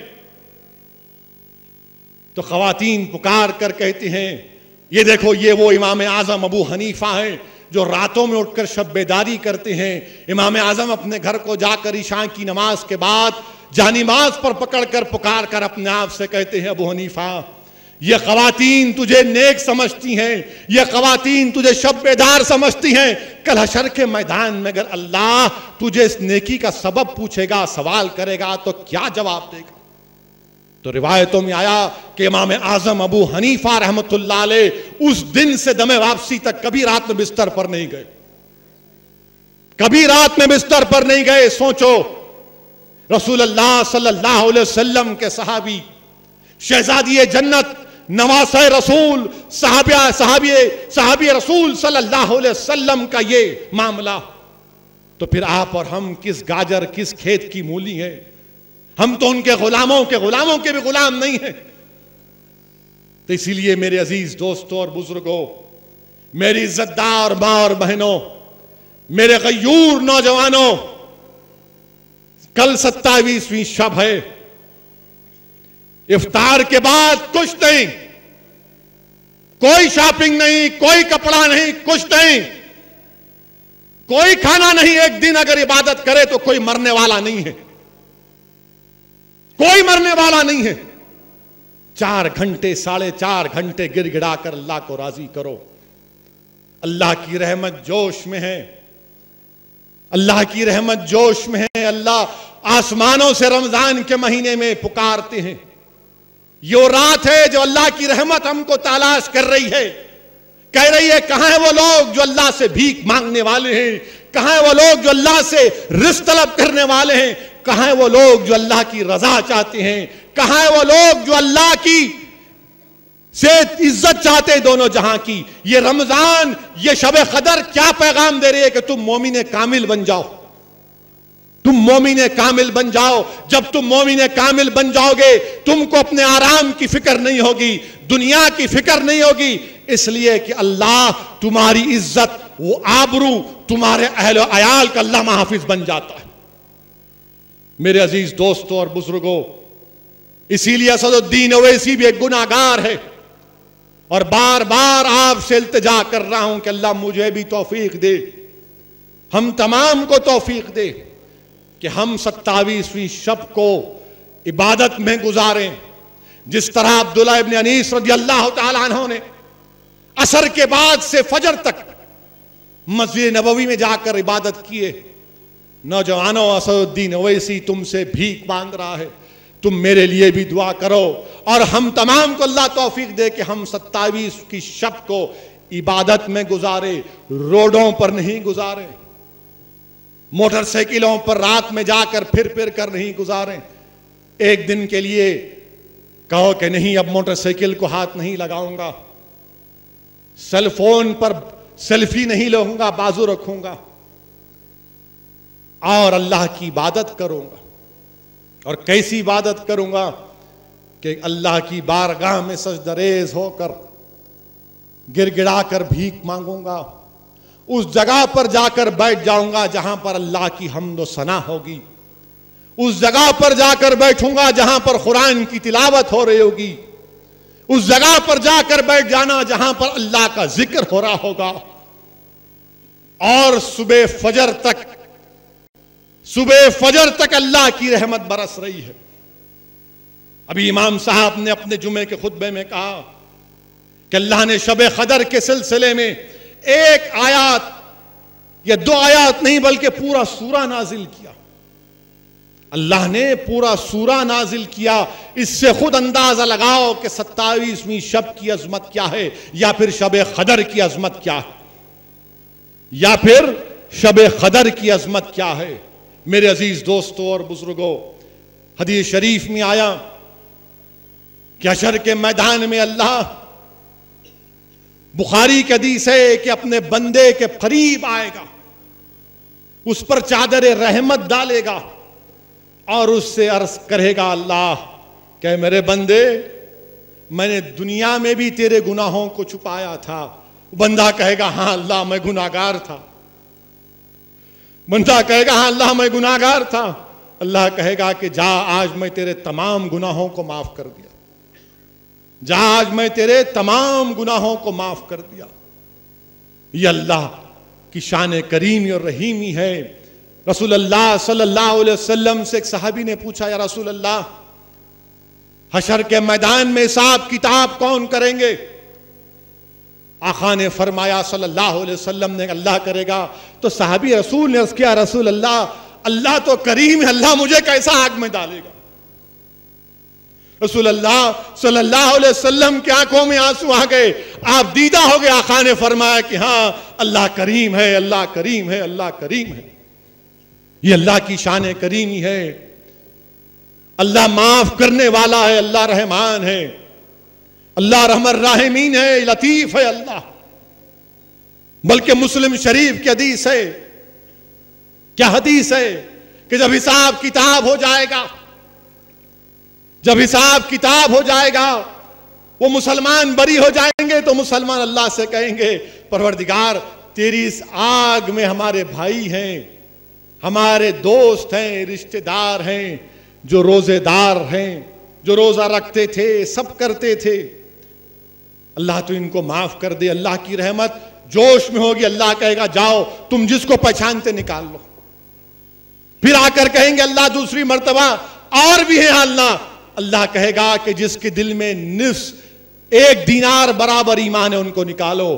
तो खवातीन पुकार कर कहती हैं, ये देखो ये वो इमाम आजम अबू हनीफा हैं जो रातों में उठकर शब्बेदारी करते हैं। इमाम आजम अपने घर को जाकर ईशा की नमाज के बाद जानिमाज पर पकड़कर पुकार कर अपने आप से कहते हैं, अबू हनीफा ये खवातीन तुझे नेक समझती हैं, ये खवातीन तुझे शब्बेदार समझती हैं। कल हशर के मैदान में अगर अल्लाह तुझे इस नेकी का सबब पूछेगा, सवाल करेगा तो क्या जवाब देगा। तो रिवायतों में आया कि इमाम आजम अबू हनीफा रहमतुल्लाह अलैह उस दिन से दमे वापसी तक कभी रात में बिस्तर पर नहीं गए, कभी रात में बिस्तर पर नहीं गए। सोचो, रसूल अल्लाह सल्लल्लाहु अलैहि वसल्लम के सहाबी, शहजादी जन्नत, नवासे रसूल, सहाबिया सहाबी सहाबी रसूल सल्लल्लाहु अलैहि वसल्लम का ये मामला, तो फिर आप और हम किस गाजर किस खेत की मूली है। हम तो उनके गुलामों के गुलामों के भी गुलाम नहीं हैं। तो इसीलिए मेरे अजीज दोस्तों और बुजुर्गों, मेरी इज्जतदार मां और बहनों, मेरे गयूर नौजवानों, कल सत्ताईसवीं शब है। इफ्तार के बाद कुछ नहीं, कोई शॉपिंग नहीं, कोई कपड़ा नहीं, कुछ नहीं, कोई खाना नहीं। एक दिन अगर इबादत करे तो कोई मरने वाला नहीं है, कोई मरने वाला नहीं है। चार घंटे साढ़े चार घंटे गिड़गिड़ा कर अल्लाह को राजी करो। अल्लाह की रहमत जोश में है, अल्लाह की रहमत जोश में है। अल्लाह आसमानों से रमजान के महीने में पुकारते हैं, ये रात है जो अल्लाह की रहमत हमको तलाश कर रही है, कह रही है कहां है वो लोग जो अल्लाह से भीख मांगने वाले हैं, कहां है वो लोग जो अल्लाह से रिज़्क़ तलब करने वाले हैं, कहां है वो लोग जो अल्लाह की रजा चाहते हैं, कहां है वो लोग जो अल्लाह की से इज्जत चाहते हैं दोनों जहां की। ये रमजान, ये शब कदर क्या पैगाम दे रही है कि तुम मोमिन कामिल बन जाओ, तुम मोमिन कामिल बन जाओ। जब तुम मोमिन कामिल बन जाओगे तुमको अपने आराम की फिक्र नहीं होगी, दुनिया की फिक्र नहीं होगी, इसलिए कि अल्लाह तुम्हारी इज्जत, वो आबरू, तुम्हारे अहल अयाल का अल्लाह महफिज बन जाता है। मेरे अजीज दोस्तों और बुजुर्गों, इसीलिए असदुद्दीन ओवैसी भी एक गुनाहगार है और बार बार आपसे इल्तिजा कर रहा हूं कि अल्लाह मुझे भी तौफीक दे, हम तमाम को तौफीक दे कि हम सत्तावीसवीं शब को इबादत में गुजारें। जिस तरह अब्दुल्लाह इब्न अनीस रज़ियल्लाहु ताला अन्हु ने असर के बाद से फजर तक मस्जिद नबवी में जाकर इबादत किए। नौजवानों, असदुद्दीन ओवैसी तुमसे भीख मांग रहा है, तुम मेरे लिए भी दुआ करो और हम तमाम को अल्लाह तौफीक दे कि हम सत्तावीस की शब को इबादत में गुजारे, रोडों पर नहीं गुजारे, मोटरसाइकिलों पर रात में जाकर फिर फिर कर नहीं गुजारें। एक दिन के लिए कहो कि नहीं अब मोटरसाइकिल को हाथ नहीं लगाऊंगा, सेलफोन पर सेल्फी नहीं लूंगा, बाजू रखूंगा और अल्लाह की इबादत करूंगा। और कैसी इबादत करूंगा कि अल्लाह की बारगाह में सजदरेज होकर गिड़गिड़ा कर भीख मांगूंगा, उस जगह पर जाकर बैठ जाऊंगा जहां पर अल्लाह की हम्द व सना होगी, उस जगह पर जाकर बैठूंगा जहां पर कुरान की तिलावत हो रही होगी, उस जगह पर जाकर बैठ जाना जहां पर अल्लाह का जिक्र हो रहा होगा। और सुबह फजर तक सुबह फजर तक अल्लाह की रहमत बरस रही है। अभी इमाम साहब ने अपने जुमे के खुतबे में कहा कि अल्लाह ने शब कदर के सिलसिले में एक आयत या दो आयत नहीं बल्कि पूरा सूरा नाजिल किया। अल्लाह ने पूरा सूरा नाजिल किया। इससे खुद अंदाजा लगाओ कि सत्तावीसवीं शब की अजमत क्या है, या फिर शब कदर की अजमत क्या है, या फिर शब कदर की अजमत क्या है। मेरे अजीज दोस्तों और बुजुर्गों, हदीस शरीफ में आया कि हशर के मैदान में अल्लाह, बुखारी की हदीस है कि अपने बंदे के करीब आएगा, उस पर चादर रहमत डालेगा और उससे अर्ज करेगा अल्लाह कि मेरे बंदे, मैंने दुनिया में भी तेरे गुनाहों को छुपाया था। बंदा कहेगा हाँ अल्लाह मैं गुनाहगार था, बंदा कहेगा हाँ अल्लाह मैं गुनाहगार था। अल्लाह कहेगा कि जा आज मैं तेरे तमाम गुनाहों को माफ कर दिया, जा आज मैं तेरे तमाम गुनाहों को माफ कर दिया। ये अल्लाह की शान करीमी और रहीमी है। रसूल अल्लाह सल्लल्लाहु अलैहि वसल्लम से एक सहाबी ने पूछा, या रसूल अल्लाह हशर के मैदान में हिसाब किताब कौन करेंगे? आका ने फरमाया सल्लल्लाहु अलैहि वसल्लम ने, अल्लाह करेगा। तो सहाबी रसूल ने अर्ज़ किया, रसूल अल्लाह अल्लाह तो करीम है, अल्लाह मुझे कैसा आग में डालेगा? रसूल अल्लाह सल्लल्लाहु अलैहि वसल्लम की आंखों में आंसू आ गए, आप दीदा हो गए। आका ने फरमाया कि हाँ अल्लाह करीम है, अल्लाह करीम है, अल्लाह करीम है। ये अल्लाह की शान करीमी है। अल्लाह माफ करने वाला है, अल्लाह रहमान है, अल्लाह रहमर राहिमीन है, लतीफ है अल्लाह। बल्कि मुस्लिम शरीफ की हदीस है, क्या हदीस है कि जब हिसाब किताब हो जाएगा, जब हिसाब किताब हो जाएगा, वो मुसलमान बरी हो जाएंगे तो मुसलमान अल्लाह से कहेंगे, परवरदिगार तेरी इस आग में हमारे भाई हैं, हमारे दोस्त हैं, रिश्तेदार हैं, जो रोजेदार हैं, जो रोजा रखते थे, सब करते थे, अल्लाह तो इनको माफ कर दे। अल्लाह की रहमत जोश में होगी। अल्लाह कहेगा जाओ तुम जिसको पहचानते निकाल लो। फिर आकर कहेंगे अल्लाह दूसरी मर्तबा और भी है अल्लाह। अल्लाह कहेगा कि जिसके दिल में निस एक दीनार बराबर ईमान है उनको निकालो।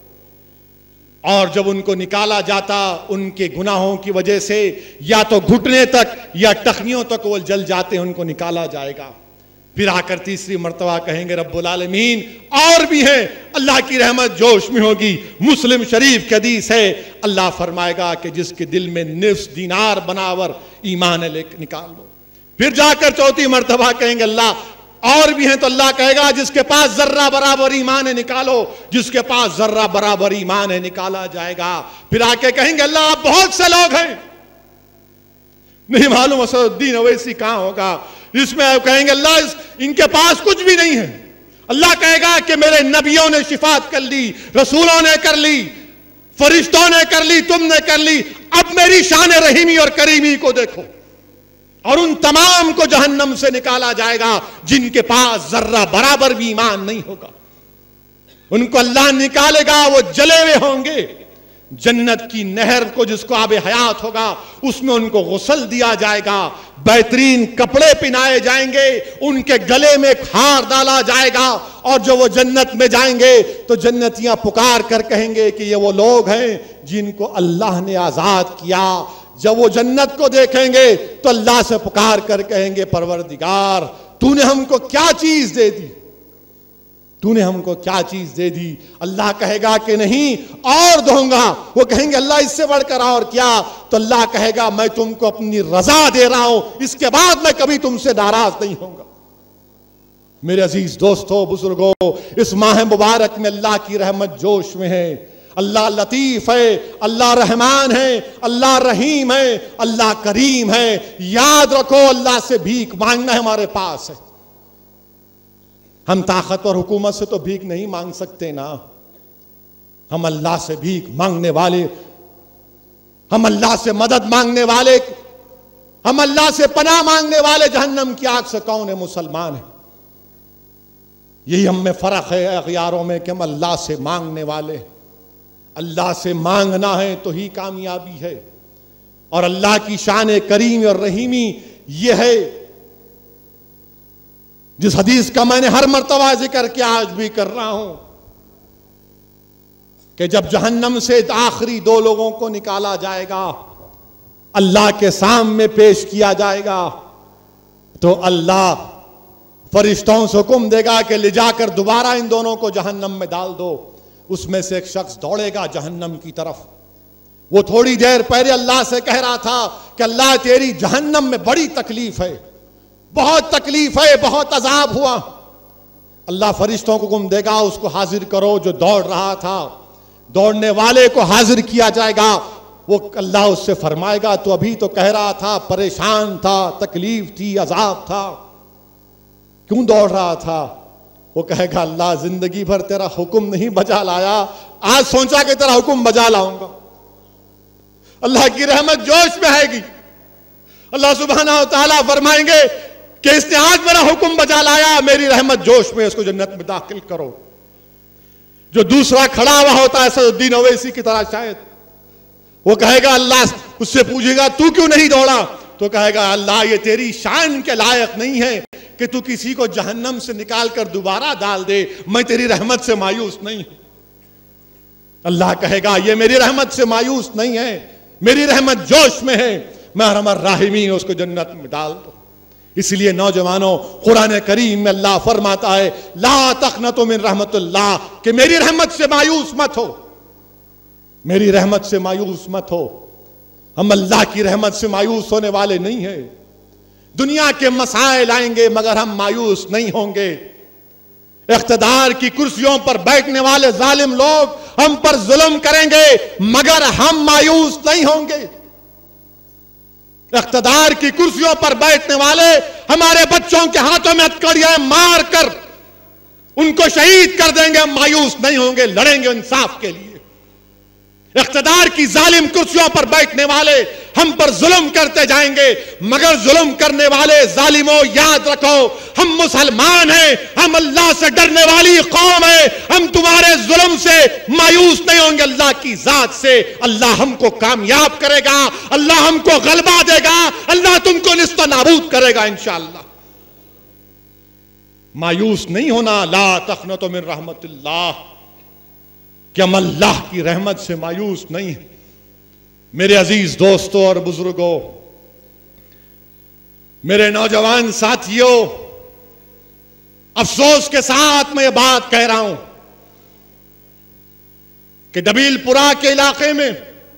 और जब उनको निकाला जाता, उनके गुनाहों की वजह से या तो घुटने तक या टखनियों तक वो जल जाते, उनको निकाला जाएगा। फिर आकर तीसरी मर्तबा कहेंगे रब्बुल आलमीन और भी हैं, अल्लाह की रहमत जोश में होगी। मुस्लिम शरीफ की हदीस है, अल्लाह फरमाएगा कि जिसके दिल में निफ्स दीनार बनावर ईमान है लेकर निकाल लो। फिर जाकर चौथी मर्तबा कहेंगे अल्लाह और भी हैं, तो अल्लाह कहेगा जिसके पास जर्रा बराबर ईमान है निकालो, जिसके पास जर्रा बराबर ईमान है निकाला जाएगा। फिर आके कहेंगे अल्लाह आप बहुत से लोग हैं, नहीं मालूम असदुद्दीन ओवैसी कहां होगा, जिसमें आप कहेंगे अल्लाह इनके पास कुछ भी नहीं है। अल्लाह कहेगा कि मेरे नबियों ने शिफात कर ली, रसूलों ने कर ली, फरिश्तों ने कर ली, तुमने कर ली, अब मेरी शान रहीमी और करीमी को देखो। और उन तमाम को जहन्नम से निकाला जाएगा जिनके पास जर्रा बराबर भी ईमान नहीं होगा। उनको अल्लाह निकालेगा, वो जले हुए होंगे। जन्नत की नहर को जिसको आबे हयात होगा उसमें उनको गुस्ल दिया जाएगा, बेहतरीन कपड़े पहनाए जाएंगे, उनके गले में हार डाला जाएगा। और जब वो जन्नत में जाएंगे तो जन्नतियां पुकार कर कहेंगे कि ये वो लोग हैं जिनको अल्लाह ने आजाद किया। जब वो जन्नत को देखेंगे तो अल्लाह से पुकार कर कहेंगे परवरदिगार तूने हमको क्या चीज दे दी, तूने हमको क्या चीज दे दी। अल्लाह कहेगा कि नहीं और दूंगा। वो कहेंगे अल्लाह इससे बढ़कर और क्या, तो अल्लाह कहेगा मैं तुमको अपनी रजा दे रहा हूं, इसके बाद मैं कभी तुमसे नाराज नहीं होऊंगा। मेरे अजीज दोस्तों बुजुर्गों, इस माह मुबारक में अल्लाह की रहमत जोश में है। अल्लाह लतीफ है, अल्लाह रहमान है, अल्लाह रहीम है, अल्लाह करीम है। याद रखो अल्लाह से भीख मांगना हमारे पास है। हम ताकतवर हुकूमत से तो भीख नहीं मांग सकते ना, हम अल्लाह से भीख मांगने वाले, हम अल्लाह से मदद मांगने वाले, हम अल्लाह से पनाह मांगने वाले जहन्नम की आग से कौन है? मुसलमान है। यही हम में फर्क है अगयारों में कि हम अल्लाह से मांगने वाले। अल्लाह से मांगना है तो ही कामयाबी है। और अल्लाह की शान करीम और रहीमी यह है जिस हदीस का मैंने हर मर्तबा जिक्र किया, आज भी कर रहा हूं, कि जब जहन्नम से आखिरी दो लोगों को निकाला जाएगा, अल्लाह के सामने पेश किया जाएगा, तो अल्लाह फरिश्तों से हुक्म देगा कि ले जाकर दोबारा इन दोनों को जहन्नम में डाल दो। उसमें से एक शख्स दौड़ेगा जहन्नम की तरफ। वो थोड़ी देर पहले अल्लाह से कह रहा था कि अल्लाह तेरी जहन्नम में बड़ी तकलीफ है, बहुत तकलीफ है, बहुत अजाब हुआ। अल्लाह फरिश्तों को हुक्म देगा उसको हाजिर करो जो दौड़ रहा था। दौड़ने वाले को हाजिर किया जाएगा। वो अल्लाह उससे फरमाएगा तो अभी तो कह रहा था, परेशान था, तकलीफ थी, अजाब था, क्यों दौड़ रहा था? वो कहेगा अल्लाह जिंदगी भर तेरा हुक्म नहीं बजा लाया, आज सोचा कि तेरा हुक्म बजा लाऊंगा। अल्लाह की रहमत जोश में आएगी। अल्लाह सुब्हानहू तआला फरमाएंगे कि इसने आज मेरा हुक्म बजा लाया, मेरी रहमत जोश में, इसको जन्नत में दाखिल करो। जो दूसरा खड़ा हुआ होता है असदुद्दीन ओवैसी की तरह शायद, वो कहेगा अल्लाह उससे पूछेगा तू क्यों नहीं दौड़ा? तो कहेगा अल्लाह ये तेरी शान के लायक नहीं है कि तू किसी को जहन्नम से निकाल कर दोबारा डाल दे, मैं तेरी रहमत से मायूस नहीं हूं। अल्लाह कहेगा ये मेरी रहमत से मायूस नहीं है, मेरी रहमत जोश में है, मैं अरहमर राहिमीन उसको जन्नत में डाल दो। इसलिए नौजवानों, कुरान करीम में अल्लाह फरमाता है ला तक़नतु मिन रहमतिल्लाह, कि मेरी रहमत से मायूस मत हो, मेरी रहमत से मायूस मत हो। हम अल्लाह की रहमत से मायूस होने वाले नहीं हैं। दुनिया के मसाइल आएंगे मगर हम मायूस नहीं होंगे। इख्तिदार की कुर्सियों पर बैठने वाले जालिम लोग हम पर जुल्म करेंगे मगर हम मायूस नहीं होंगे। इख्तिदार की कुर्सियों पर बैठने वाले हमारे बच्चों के हाथों में हथकड़ियां मार कर उनको शहीद कर देंगे, हम मायूस नहीं होंगे, लड़ेंगे इंसाफ के लिए। इख्तिदार की जालिम कुर्सियों पर बैठने वाले हम पर जुल्म करते जाएंगे मगर जुल्म करने वाले जालिमों याद रखो हम मुसलमान हैं, हम अल्लाह से डरने वाली कौम है, हम तुम्हारे जुल्म से मायूस नहीं होंगे। अल्लाह की जात से अल्लाह हमको कामयाब करेगा, अल्लाह हमको गलबा देगा, अल्लाह तुमको निस्ता नाबूद करेगा इंशाअल्लाह। मायूस नहीं होना, ला तक़नतु मिन रहमतिल्लाह, कि हम अल्लाह की रहमत से मायूस नहीं है। मेरे अजीज दोस्तों और बुजुर्गों, मेरे नौजवान साथियों, अफसोस के साथ मैं ये बात कह रहा हूं कि डबीलपुरा के इलाके में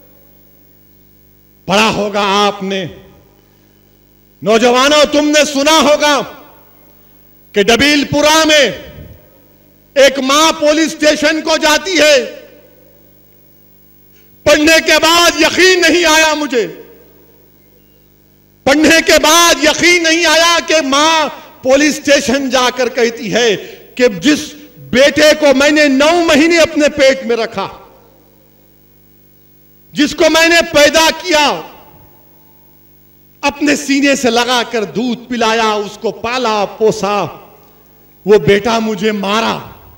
पढ़ा होगा आपने, नौजवानों तुमने सुना होगा कि डबीलपुरा में एक मां पुलिस स्टेशन को जाती है। पढ़ने के बाद यकीन नहीं आया मुझे, पढ़ने के बाद यकीन नहीं आया कि मां पुलिस स्टेशन जाकर कहती है कि जिस बेटे को मैंने नौ महीने अपने पेट में रखा, जिसको मैंने पैदा किया, अपने सीने से लगाकर दूध पिलाया, उसको पाला पोसा, वो बेटा मुझे मारा,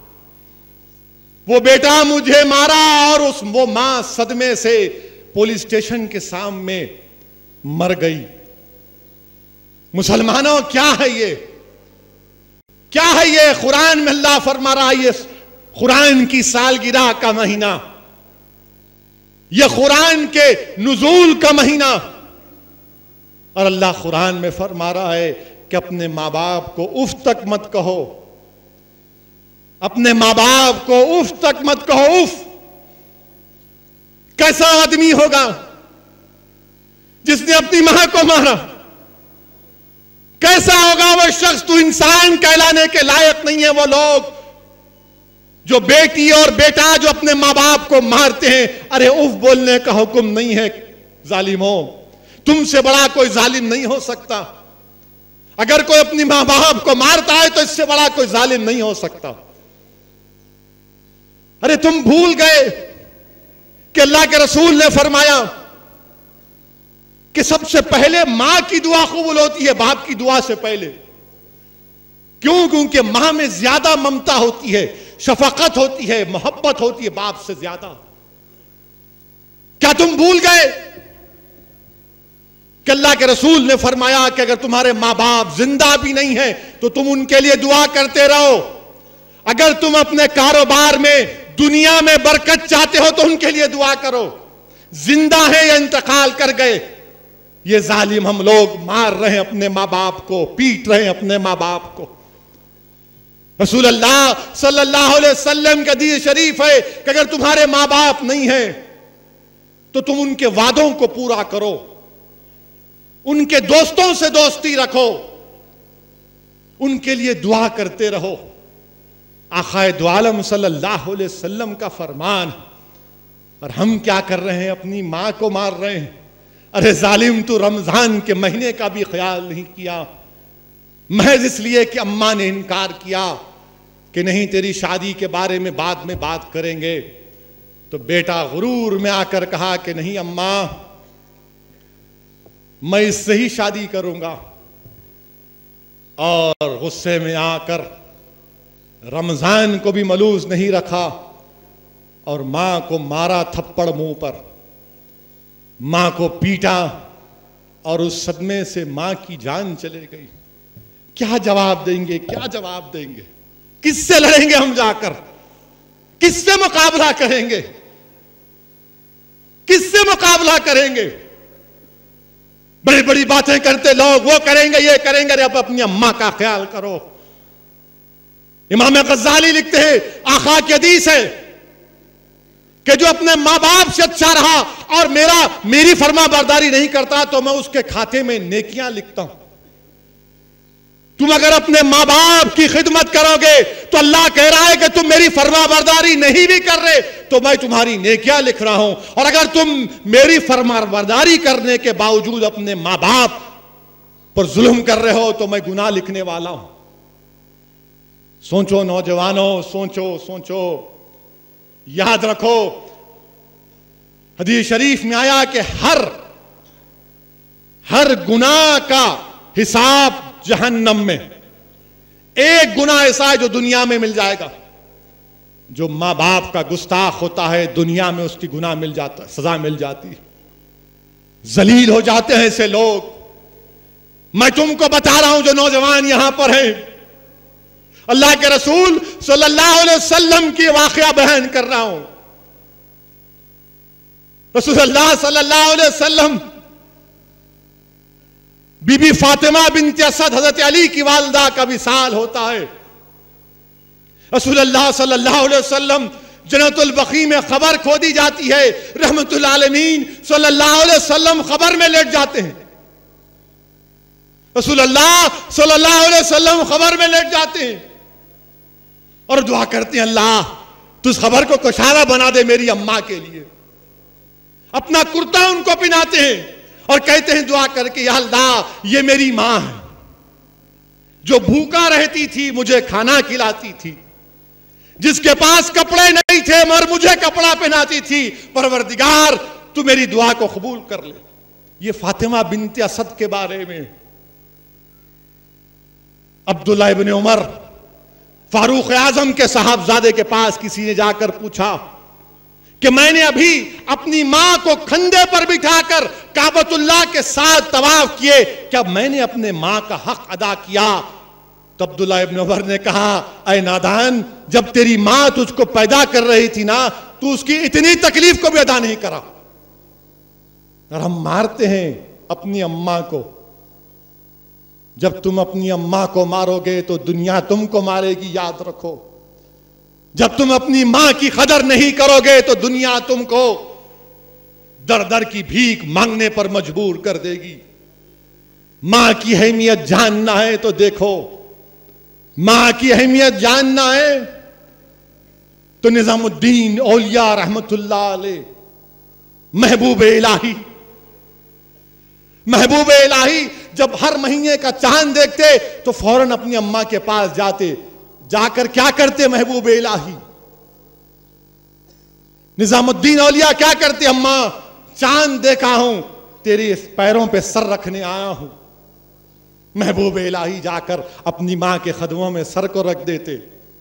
वो बेटा मुझे मारा और उस वो मां सदमे से पुलिस स्टेशन के सामने मर गई। मुसलमानों क्या है ये, क्या है ये? कुरान में अल्लाह फरमा रहा है ये कुरान की सालगिरह का महीना, ये कुरान के नुज़ूल का महीना, और अल्लाह कुरान में फरमा रहा है कि अपने माँ बाप को उफ तक मत कहो, अपने माँ बाप को उफ तक मत कहो। उफ कैसा आदमी होगा जिसने अपनी मां को मारा? कैसा होगा वो शख्स? तू इंसान कहलाने के लायक नहीं है। वो लोग जो बेटी और बेटा जो अपने मां बाप को मारते हैं, अरे उफ बोलने का हुक्म नहीं है जालिमों, तुमसे बड़ा कोई जालिम नहीं हो सकता। अगर कोई अपनी मां बाप को मारता है तो इससे बड़ा कोई जालिम नहीं हो सकता। अरे तुम भूल गए कि अल्लाह के रसूल ने फरमाया कि सबसे पहले मां की दुआ कबूल होती है बाप की दुआ से पहले। क्यों? क्योंकि मां में ज्यादा ममता होती है, शफकत होती है, मोहब्बत होती है बाप से ज्यादा। क्या तुम भूल गए कि अल्लाह के रसूल ने फरमाया कि अगर तुम्हारे मां बाप जिंदा भी नहीं है तो तुम उनके लिए दुआ करते रहो। अगर तुम अपने कारोबार में दुनिया में बरकत चाहते हो तो उनके लिए दुआ करो। जिंदा है या इंतकाल कर गए, ये जालिम हम लोग मार रहे हैं अपने मां बाप को, पीट रहे हैं अपने मां बाप को। रसूल अल्लाह सल्लल्लाहु अलैहि वसल्लम का हदीस शरीफ है कि अगर तुम्हारे मां बाप नहीं है तो तुम उनके वादों को पूरा करो, उनके दोस्तों से दोस्ती रखो, उनके लिए दुआ करते रहो। आक़ाए दो आलम सल्लल्लाहु अलैहि वसल्लम का फरमान, और हम क्या कर रहे हैं? अपनी मां को मार रहे हैं। अरे जालिम, तू रमजान के महीने का भी ख्याल नहीं किया, महज इसलिए कि अम्मा ने इनकार किया कि नहीं तेरी शादी के बारे में बाद में बात करेंगे, तो बेटा गुरूर में आकर कहा कि नहीं अम्मा, मैं इससे ही शादी करूंगा, और गुस्से में आकर रमजान को भी मलूज नहीं रखा और मां को मारा थप्पड़ मुंह पर, मां को पीटा, और उस सदमे से मां की जान चले गई। क्या जवाब देंगे? क्या जवाब देंगे? किससे लड़ेंगे हम जाकर? किससे मुकाबला करेंगे? किससे मुकाबला करेंगे? बड़ी बड़ी बातें करते लोग, वो करेंगे ये करेंगे। अरे अब अपनी अम्मा का ख्याल करो। इमाम गज़ाली लिखते हैं, आका की हदीस है कि जो अपने मां बाप से अच्छा रहा और मेरा मेरी फर्मा बरदारी नहीं करता तो मैं उसके खाते में नेकियां लिखता हूं। तुम अगर अपने मां बाप की खिदमत करोगे तो अल्लाह कह रहा है कि तुम मेरी फर्मा बरदारी नहीं भी कर रहे तो मैं तुम्हारी नेकियां लिख रहा हूं, और अगर तुम मेरी फर्मा बरदारी करने के बावजूद अपने मां बाप पर जुल्म कर रहे हो तो मैं गुनाह लिखने वाला हूं। सोचो नौजवानों, सोचो सोचो, याद रखो, हदीस शरीफ में आया कि हर हर गुनाह का हिसाब जहन्नम में, एक गुनाह ऐसा है जो दुनिया में मिल जाएगा। जो मां बाप का गुस्ताख होता है दुनिया में उसकी गुनाह मिल जाता है, सजा मिल जाती है, जलील हो जाते हैं ऐसे लोग। मैं तुमको बता रहा हूं जो नौजवान यहां पर हैं, अल्लाह के रसूल सल्लल्लाहु अलैहि वसल्लम की वाकया बयान कर रहा हूं। रसूल अल्लाह सल्लल्लाहु अलैहि वसल्लम बीबी फातिमा बिन्त असद हजरत अली की वालदा का विसाल होता है। रसूलुल्लाह सल्लल्लाहु अलैहि वसल्लम जन्नतुल बकी में खबर खो दी जाती है, रहमतुल आलमीन सल्लल्लाहु अलैहि वसल्लम खबर में लेट जाते हैं। रसूलुल्लाह सल्लल्लाहु अलैहि वसल्लम खबर में लेट जाते हैं और दुआ करते हैं, अल्लाह तू इस खबर को कुशादा बना दे मेरी अम्मा के लिए। अपना कुर्ता उनको पहनाते हैं और कहते हैं दुआ करके, या अल्लाह ये मेरी मां है जो भूखा रहती थी, मुझे खाना खिलाती थी, जिसके पास कपड़े नहीं थे मगर मुझे कपड़ा पहनाती थी। परवरदिगार तू मेरी दुआ को कबूल कर ले। ये फातिमा बिन्ते असद के बारे में। अब्दुल्लाह इब्न उमर फारूक आजम के साहबजादे के पास किसी ने जाकर पूछा कि मैंने अभी अपनी मां को कंधे पर बिठाकर काबतुल्लाह के साथ तवाफ किए, क्या मैंने अपने मां का हक अदा किया? तो अब्दुल्लाह इब्न उमर ने कहा, ऐ नादान, जब तेरी मां तुझको पैदा कर रही थी ना, तू उसकी इतनी तकलीफ को भी अदा नहीं करा। और हम मारते हैं अपनी अम्मा को। जब तुम अपनी अम्मा को मारोगे तो दुनिया तुमको मारेगी, याद रखो। जब तुम अपनी मां की कदर नहीं करोगे तो दुनिया तुमको दर दर की भीख मांगने पर मजबूर कर देगी। मां की अहमियत जानना है तो देखो, मां की अहमियत जानना है तो निजामुद्दीन औलिया रहमतुल्लाह अलैह, महबूब इलाही, महबूब इलाही जब हर महीने का चांद देखते तो फौरन अपनी अम्मा के पास जाते। जाकर क्या करते महबूब इलाही? निजामुद्दीन औलिया क्या करते? अम्मा चांद देखा हूं, तेरे पैरों पे सर रखने आया हूं। महबूब इलाही जाकर अपनी मां के कदमों में सर को रख देते।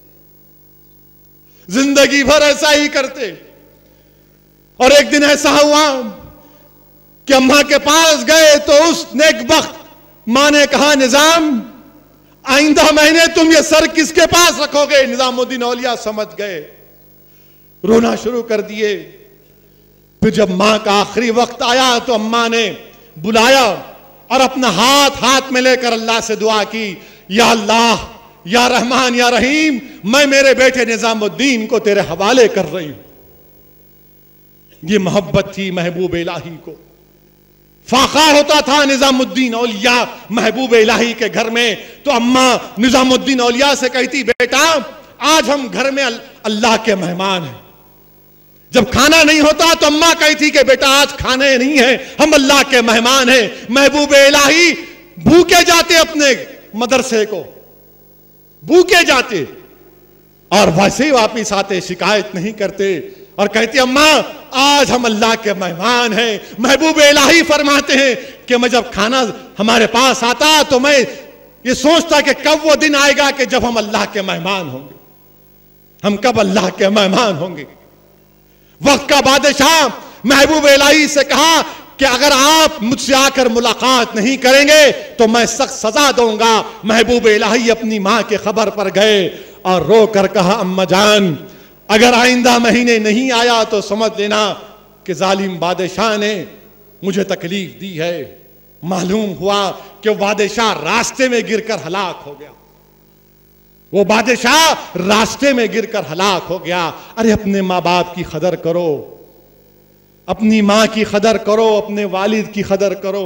जिंदगी भर ऐसा ही करते। और एक दिन ऐसा हुआ कि अम्मा के पास गए तो उस नेकबख्त मां ने कहा, निजाम आइंदा महीने तुम ये सर किसके पास रखोगे? निजामुद्दीन औलिया समझ गए, रोना शुरू कर दिए। फिर जब मां का आखिरी वक्त आया तो अम्मा ने बुलाया और अपना हाथ हाथ में लेकर अल्लाह से दुआ की, या अल्लाह, या रहमान, या रहीम, मैं मेरे बेटे निजामुद्दीन को तेरे हवाले कर रही हूं। ये मोहब्बत थी महबूब इलाही को। फाखा होता था निजामुद्दीन औलिया महबूब इलाही के घर में तो अम्मा निजामुद्दीन औलिया से कहती, बेटा आज हम घर में अल्लाह के मेहमान हैं। जब खाना नहीं होता तो अम्मा कहती कि बेटा आज खाने नहीं है, हम अल्लाह के मेहमान हैं। महबूब इलाही भूखे जाते अपने मदरसे को, भूखे जाते और वैसे ही वापिस आते, शिकायत नहीं करते और कहते, अम्मा आज हम अल्लाह के मेहमान हैं। महबूब इलाही फरमाते हैं कि मैं जब खाना हमारे पास आता तो मैं ये सोचता कि कब वो दिन आएगा कि जब हम अल्लाह के मेहमान होंगे, हम कब अल्लाह के मेहमान होंगे। वक्त का बादशाह महबूब इलाही से कहा कि अगर आप मुझसे आकर मुलाकात नहीं करेंगे तो मैं सख्त सजा दूंगा। महबूब इलाही अपनी मां के खबर पर गए और रो कर कहा, अम्मा जान, अगर आइंदा महीने नहीं आया तो समझ लेना कि जालिम बादशाह ने मुझे तकलीफ दी है। मालूम हुआ कि बादशाह रास्ते में गिरकर हलाक हो गया। वो बादशाह रास्ते में गिरकर हलाक हो गया। अरे अपने माँ बाप की कदर करो, अपनी मां की कदर करो, अपने वालिद की कदर करो।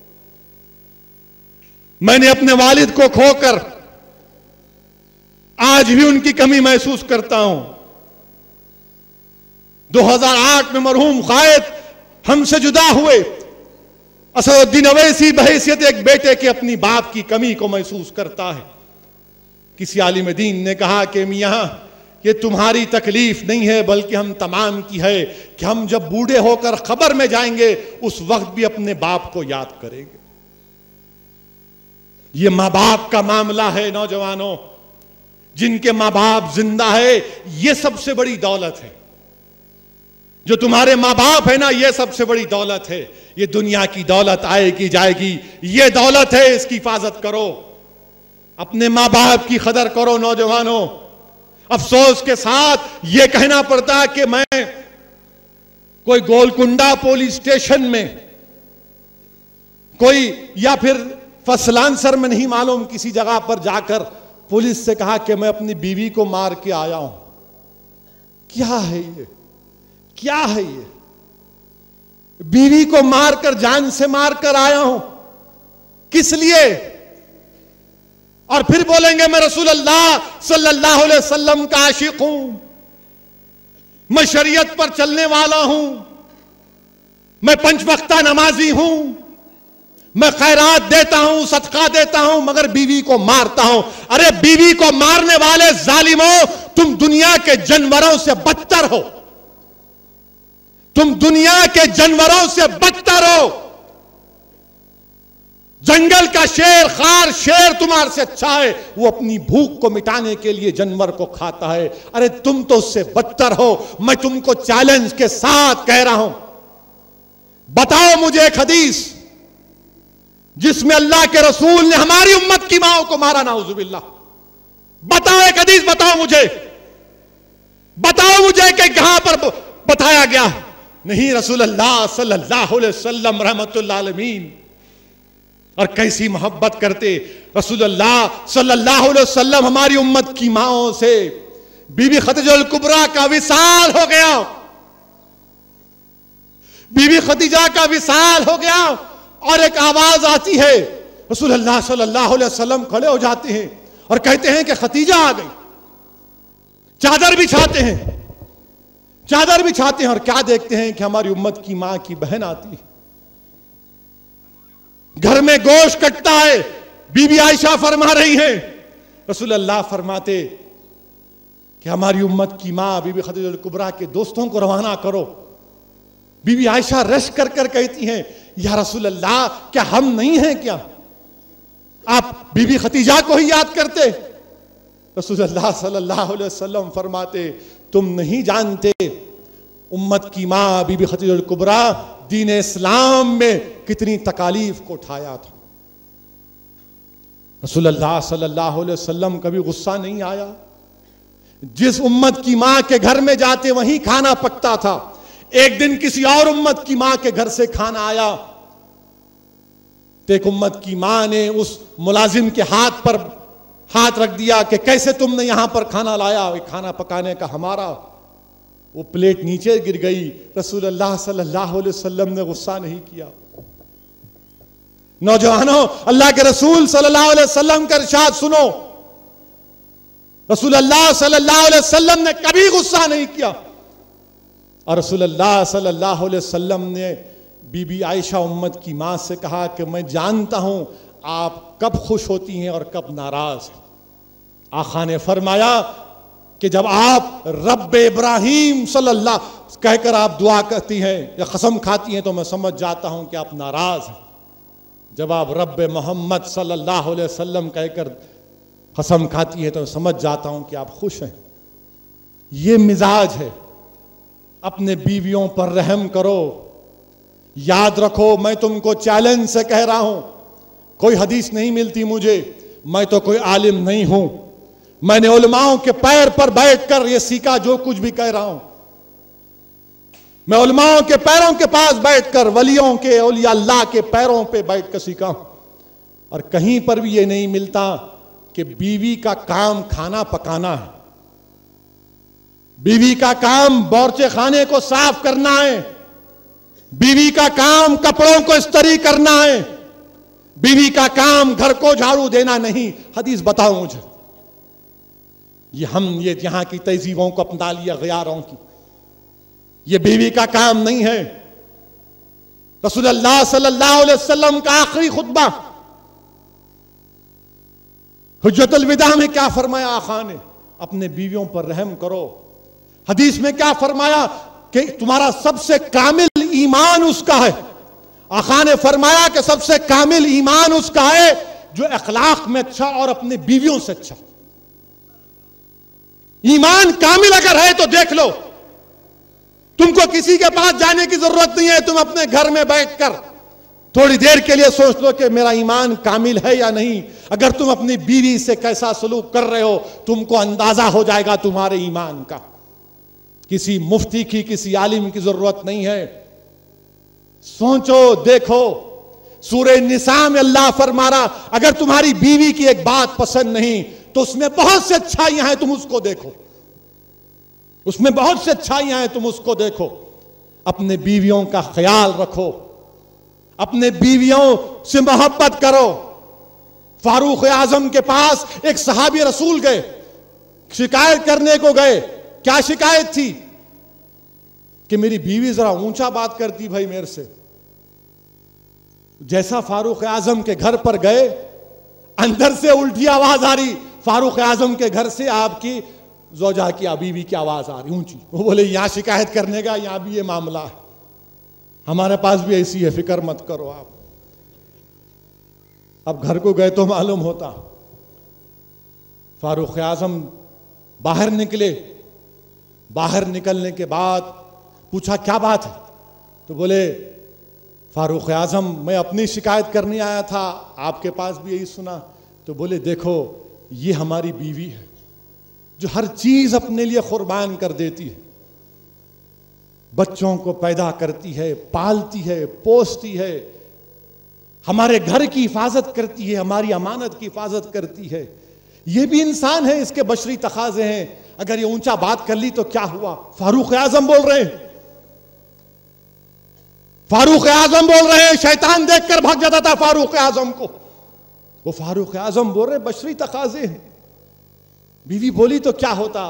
मैंने अपने वालिद को खोकर आज भी उनकी कमी महसूस करता हूं। दो हज़ार आठ में मरहूम कायद हमसे जुदा हुए। असदुद्दीन अवैसी बहैसियत एक बेटे के अपनी बाप की कमी को महसूस करता है। किसी आलिम दीन ने कहा कि मियां ये तुम्हारी तकलीफ नहीं है बल्कि हम तमाम की है कि हम जब बूढ़े होकर खबर में जाएंगे उस वक्त भी अपने बाप को याद करेंगे। ये मां बाप का मामला है नौजवानों। जिनके मां बाप जिंदा है ये सबसे बड़ी दौलत है। जो तुम्हारे मां बाप है ना, ये सबसे बड़ी दौलत है। ये दुनिया की दौलत आएगी जाएगी, ये दौलत है, इसकी हिफाजत करो। अपने मां बाप की कदर करो नौजवानों। अफसोस के साथ यह कहना पड़ता है कि मैं कोई गोलकुंडा पुलिस स्टेशन में कोई या फिर फसलांसर में नहीं मालूम किसी जगह पर जाकर पुलिस से कहा कि मैं अपनी बीवी को मार के आया हूं। क्या है ये, क्या है ये? बीवी को मारकर, जान से मारकर आया हूं, किस लिए? और फिर बोलेंगे मैं रसूल अल्लाह सल्लल्लाहु अलैहि वसल्लम का आशिक हूं, मैं शरीयत पर चलने वाला हूं, मैं पंच वक्ता नमाजी हूं, मैं खैरात देता हूं, सदका देता हूं, मगर बीवी को मारता हूं। अरे बीवी को मारने वाले जालिमों, तुम दुनिया के जानवरों से बदतर हो, तुम दुनिया के जानवरों से बदतर हो। जंगल का शेर, खार शेर तुम्हारे से अच्छा है, वो अपनी भूख को मिटाने के लिए जानवर को खाता है। अरे तुम तो उससे बदतर हो। मैं तुमको चैलेंज के साथ कह रहा हूं, बताओ मुझे एक हदीस जिसमें अल्लाह के रसूल ने हमारी उम्मत की माओ को मारा, नाउजुबिल्लाह। बताओ एक हदीस, बताओ मुझे, बताओ मुझे कि कहां पर बताया गया। नहीं, रसूल अल्लाह सल्लल्लाहु अलैहि वसल्लम रहमतुल आलमीन, और कैसी मोहब्बत करते रसूल अल्लाह सल्लल्लाहु अलैहि वसल्लम। हमारी उम्मत की माओं से बीबी खदीजा कुबरा का विसाल हो गया, बीबी खदीजा का विसाल हो गया, और एक आवाज आती है, रसूल अल्लाह सल्लल्लाहु अलैहि वसल्लम खड़े हो जाते हैं और कहते हैं कि खदीजा आ गई। चादर बिछाते हैं, चादर बिछाते हैं, और क्या देखते हैं कि हमारी उम्मत की मां की बहन आती है। घर में गोश्त कटता है, बीबी आयशा फरमा रही है, रसूल अल्लाह फरमाते कि हमारी उम्मत की मां बीबी खदीजा कुबरा के दोस्तों को रवाना करो। बीबी आयशा रश कर कर कहती हैं, या रसूल अल्लाह, क्या हम नहीं हैं क्या? आप बीबी खदीजा को ही याद करते? रसूल अल्लाह सल्लल्लाहु अलैहि वसल्लम फरमाते, तुम नहीं जानते उम्मत की मां बीबी खदीजा कुबरा दीन इस्लाम में कितनी तकालीफ को उठाया था। रसूल अल्लाह सल्लल्लाहु अलैहि वसल्लम कभी गुस्सा नहीं आया। जिस उम्मत की मां के घर में जाते वहीं खाना पकता था। एक दिन किसी और उम्मत की मां के घर से खाना आया, तो एक उम्मत की मां ने उस मुलाजिम के हाथ पर हाथ रख दिया कि कैसे तुमने यहां पर खाना लाया, खाना पकाने का हमारा। वो प्लेट नीचे गिर गई। रसूल अल्लाह सल्लल्लाहु अलैहि वसल्लम ने गुस्सा नहीं किया। नौजवानों, अल्लाह के रसूल सल्लल्लाहु अलैहि वसल्लम का इरशाद सुनो। रसूल अल्लाह सल्लल्लाहु अलैहि वसल्लम ने कभी गुस्सा नहीं किया। और रसूल अल्लाह सल्लल्लाहु अलैहि वसल्लम ने बीबी आयशा उम्मत की मां से कहा कि मैं जानता हूं आप कब खुश होती हैं और कब नाराज। आका ने फरमाया कि जब आप रब इब्राहिम सल्लल्लाहु कहकर आप दुआ करती हैं या कसम खाती हैं तो मैं समझ जाता हूं कि आप नाराज हैं। जब आप रब मोहम्मद सल्लल्लाहु अलैहि वसल्लम कहकर कसम खाती हैं तो मैं समझ जाता हूं कि आप खुश हैं। ये मिजाज है। अपने बीवियों पर रहम करो। याद रखो, मैं तुमको चैलेंज से कह रहा हूं, कोई हदीस नहीं मिलती मुझे, मैं तो कोई आलिम नहीं हूं। मैंने उलमाओं के पैर पर बैठकर यह सीखा जो कुछ भी कह रहा हूं। मैं उलमाओं के पैरों के पास बैठकर, वलियों के, औलिया अल्लाह के पैरों पे बैठकर सीखा। और कहीं पर भी यह नहीं मिलता कि बीवी का काम खाना पकाना है, बीवी का काम बौरचे खाने को साफ करना है, बीवी का काम कपड़ों को इस्त्री करना है, बीवी का काम घर को झाड़ू देना नहीं। हदीस बताओ मुझे। ये हम ये यहां की तहजीबों को अपना लिया, गयारों की। ये बीवी का काम नहीं है। रसूल अल्लाह सल्लल्लाहु अलैहि वसल्लम का आखिरी खुतबा हुज्जतुल विदा में क्या फरमाया आका ने? अपने बीवियों पर रहम करो। हदीस में क्या फरमाया कि तुम्हारा सबसे कामिल ईमान उसका है। आका ने फरमाया कि सबसे कामिल ईमान उसका है जो अखलाक में अच्छा और अपनी बीवियों से अच्छा। ईमान कामिल अगर है तो देख लो, तुमको किसी के पास जाने की जरूरत नहीं है। तुम अपने घर में बैठकर थोड़ी देर के लिए सोच लो कि मेरा ईमान कामिल है या नहीं। अगर तुम अपनी बीवी से कैसा सलूक कर रहे हो, तुमको अंदाजा हो जाएगा तुम्हारे ईमान का। किसी मुफ्ती की, किसी आलिम की जरूरत नहीं है। सोचो, देखो। सूरह निसा में अल्लाह फरमा रहा, अगर तुम्हारी बीवी की एक बात पसंद नहीं तो उसमें बहुत सी अच्छाइयां हैं, तुम उसको देखो, उसमें बहुत सी अच्छाइयां हैं, तुम उसको देखो। अपने बीवियों का ख्याल रखो, अपने बीवियों से मोहब्बत करो। फारूक आजम के पास एक सहाबी रसूल गए, शिकायत करने को गए। क्या शिकायत थी? कि मेरी बीवी जरा ऊंचा बात करती भाई मेरे से। जैसा फारूक आजम के घर पर गए, अंदर से उल्टी आवाज आ रही। फारूक आजम के घर से आपकी जोजा की बीवी की आवाज आ रही ऊंची। वो बोले यहां शिकायत करने का, यहां भी ये मामला है, हमारे पास भी ऐसी है, फिक्र मत करो आप। अब घर को गए तो मालूम होता। फारूक आजम बाहर निकले। बाहर निकलने के बाद पूछा क्या बात है? तो बोले फारूक आजम मैं अपनी शिकायत करने आया था, आपके पास भी यही सुना। तो बोले देखो ये हमारी बीवी है जो हर चीज अपने लिए कुर्बान कर देती है, बच्चों को पैदा करती है, पालती है, पोसती है, हमारे घर की हिफाजत करती है, हमारी अमानत की हिफाजत करती है। ये भी इंसान है, इसके बशरी तकाजे हैं। अगर ये ऊंचा बात कर ली तो क्या हुआ? फारूक आजम बोल रहे हैं, फारूक आजम बोल रहे हैं। शैतान देखकर भाग जाता था फारूक आजम को। वो फारूक आजम बोल रहे बशरी तकाजे हैं। बीवी बोली तो क्या होता?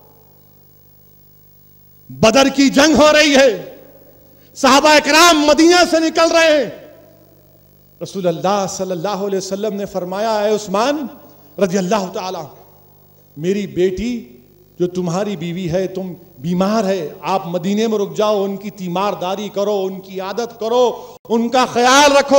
बदर की जंग हो रही है, सहाबा इकराम मदीना से निकल रहे हैं। रसूल अल्लाह सल्लल्लाहु अलैहि वसल्लम ने फरमाया, है उस्मान रज़ी अल्लाह ताला, मेरी बेटी जो तुम्हारी बीवी है, तुम बीमार है, आप मदीने में रुक जाओ, उनकी तीमारदारी करो, उनकी आदत करो, उनका ख्याल रखो।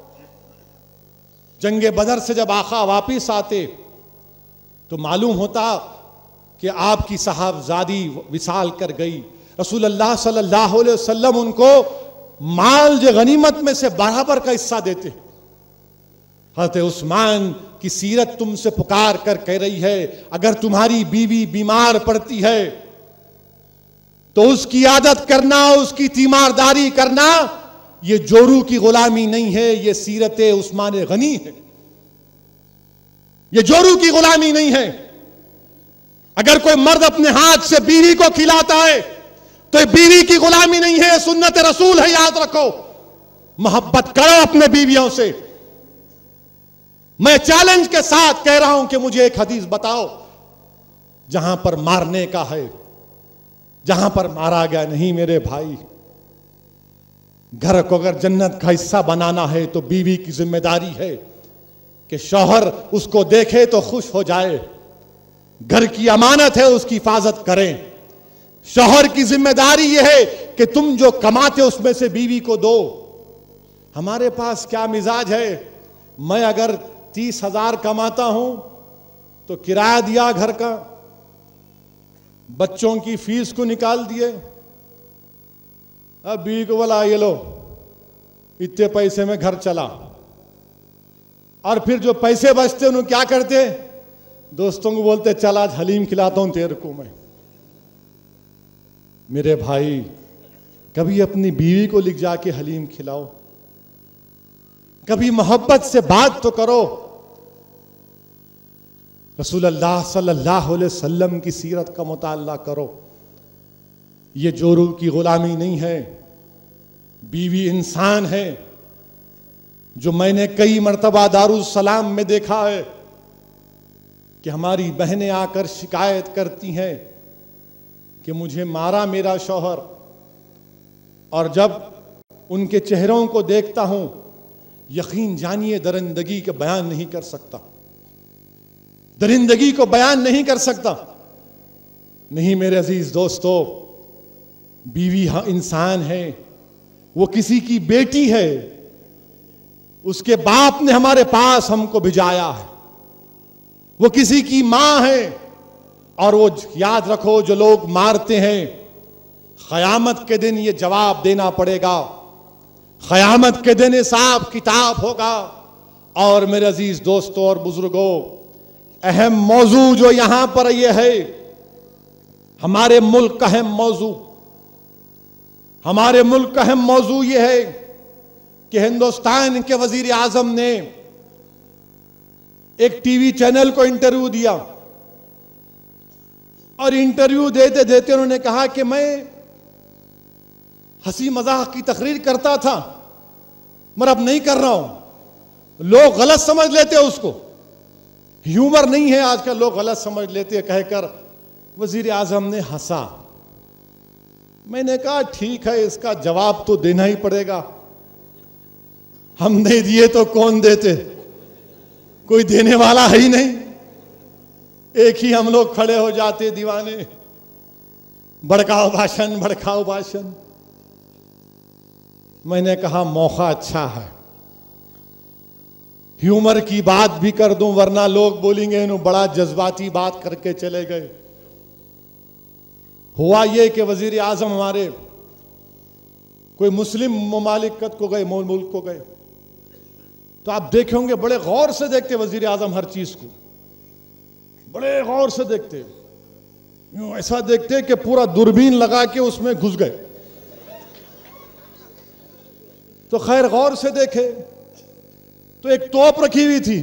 जंगे बदर से जब आका वापिस आते तो मालूम होता कि आपकी साहबजादी विसाल कर गई। रसूल अल्लाह सल्लल्लाहु अलैहि वसल्लम उनको माल जो गनीमत में से बराबर का हिस्सा देते। हज़रत उस्मान की सीरत तुमसे पुकार कर कह रही है, अगर तुम्हारी बीवी बीमार पड़ती है तो उसकी आदत करना, उसकी तीमारदारी करना, ये जोरू की गुलामी नहीं है, ये सीरत उस्मान गनी है, ये जोरू की गुलामी नहीं है। अगर कोई मर्द अपने हाथ से बीवी को खिलाता है तो ये बीवी की गुलामी नहीं है, सुन्नत रसूल है, याद रखो। मोहब्बत करो अपने बीवियों से। मैं चैलेंज के साथ कह रहा हूं कि मुझे एक हदीस बताओ जहां पर मारने का है, जहां पर मारा गया नहीं। मेरे भाई, घर को अगर जन्नत का हिस्सा बनाना है तो बीवी की जिम्मेदारी है कि शौहर उसको देखे तो खुश हो जाए। घर की अमानत है, उसकी हिफाजत करें। शौहर की जिम्मेदारी यह है कि तुम जो कमाते उसमें से बीवी को दो। हमारे पास क्या मिजाज है, मैं अगर तीस हजार कमाता हूं तो किराया दिया घर का, बच्चों की फीस को निकाल दिए, अब बीवी को बोला ये लो इतने पैसे में घर चला, और फिर जो पैसे बचते उन्हें क्या करते, दोस्तों को बोलते चल आज हलीम खिलाता हूं तेरे को मैं। मेरे भाई, कभी अपनी बीवी को लिख जाके हलीम खिलाओ, कभी मोहब्बत से बात तो करो। रसूल अल्लाह सल्लल्लाहु अलैहि वसल्लम की सीरत का मुताला करो। ये जोरू की गुलामी नहीं है, बीवी इंसान है। जो मैंने कई मर्तबा दारुस सलाम में देखा है कि हमारी बहनें आकर शिकायत करती हैं कि मुझे मारा मेरा शौहर, और जब उनके चेहरों को देखता हूं यकीन जानिए दरिंदगी का बयान नहीं कर सकता, दरिंदगी को बयान नहीं कर सकता। नहीं मेरे अजीज दोस्तों, बीवी हाँ इंसान है, वो किसी की बेटी है, उसके बाप ने हमारे पास हमको भिजाया है, वो किसी की मां है। और वो याद रखो, जो लोग मारते हैं, क़यामत के दिन ये जवाब देना पड़ेगा, क़यामत के दिन हिसाब किताब होगा। और मेरे अजीज दोस्तों और बुजुर्गों, अहम मौजू जो यहां पर यह है, हमारे मुल्क का अहम मौजू, हमारे मुल्क का अहम मौजू यह है कि हिंदुस्तान के वजीर आजम ने एक टीवी चैनल को इंटरव्यू दिया और इंटरव्यू देते देते उन्होंने कहा कि मैं हंसी मजाक की तकरीर करता था मगर अब नहीं कर रहा हूं। लोग गलत समझ लेते हैं उसको, ह्यूमर नहीं है आजकल, लोग गलत समझ लेते हैं कहकर वजीर आजम ने हंसा। मैंने कहा ठीक है, इसका जवाब तो देना ही पड़ेगा, हम नहीं दिए तो कौन देते, कोई देने वाला है ही नहीं। एक ही हम लोग खड़े हो जाते दीवाने, भड़काओ भाषण भड़काओ भाषण। मैंने कहा मौका अच्छा है, ह्यूमर की बात भी कर दूं वरना लोग बोलेंगे इन्होंने बड़ा जज्बाती बात करके चले गए। हुआ ये कि वजीर आजम हमारे कोई मुस्लिम ममालिक को गए, मुल्क को गए, तो आप देखे होंगे बड़े गौर से देखते वजीर आजम हर चीज को, बड़े गौर से देखते, यूं ऐसा देखते कि पूरा दूरबीन लगा के उसमें घुस गए। तो खैर गौर से देखे तो एक तोप रखी हुई थी,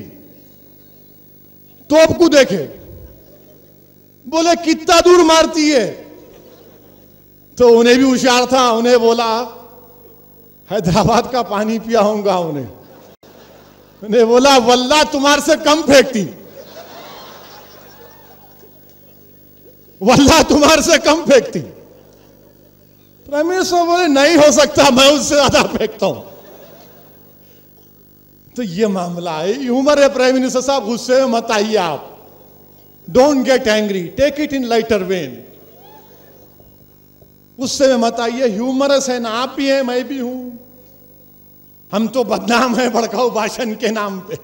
तोप को देखे, बोले कितना दूर मारती है, तो उन्हें भी होशियार था, उन्हें बोला हैदराबाद का पानी पिया होगा, उन्हें उन्हें बोला वल्लाह तुम्हारे से कम फेंकती, वल्लाह तुम्हारे से कम फेंकती। प्राइम मिनिस्टर बोले नहीं हो सकता, मैं उससे ज्यादा फेंकता हूं। तो ये मामला है, ह्यूमर है प्राइम मिनिस्टर साहब, गुस्से में मत आइए आप, don't get angry, take it in lighter vein, गुस्से में मत आइए, ह्यूमरस है ना, आप भी हैं मैं भी हूं, हम तो बदनाम है भड़काऊ भाषण के नाम पे।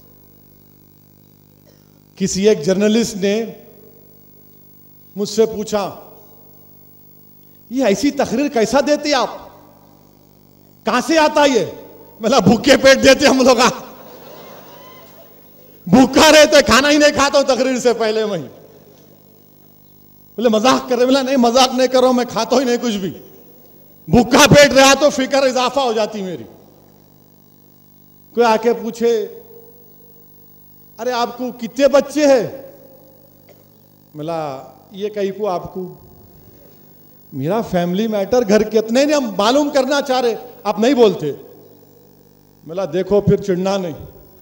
किसी एक जर्नलिस्ट ने मुझसे पूछा ये ऐसी तकरीर कैसा देते आप, कहां से आता ये? मतलब भूखे पेट देते हम लोग, भूखा रहते, खाना ही नहीं खाता हूं तकरीर से पहले मैं। बोले मजाक कर रहे? बोला नहीं मजाक नहीं कर रहा हूं, मैं खाता ही नहीं कुछ भी, भूखा पेट रहा तो फिक्र इजाफा हो जाती मेरी। कोई आके पूछे अरे आपको कितने बच्चे हैं? बोला ये कहीं को आपको, मेरा फैमिली मैटर घर कितने ने हम मालूम करना चाह रहे, आप नहीं बोलते। बोला देखो फिर चिढ़ना नहीं,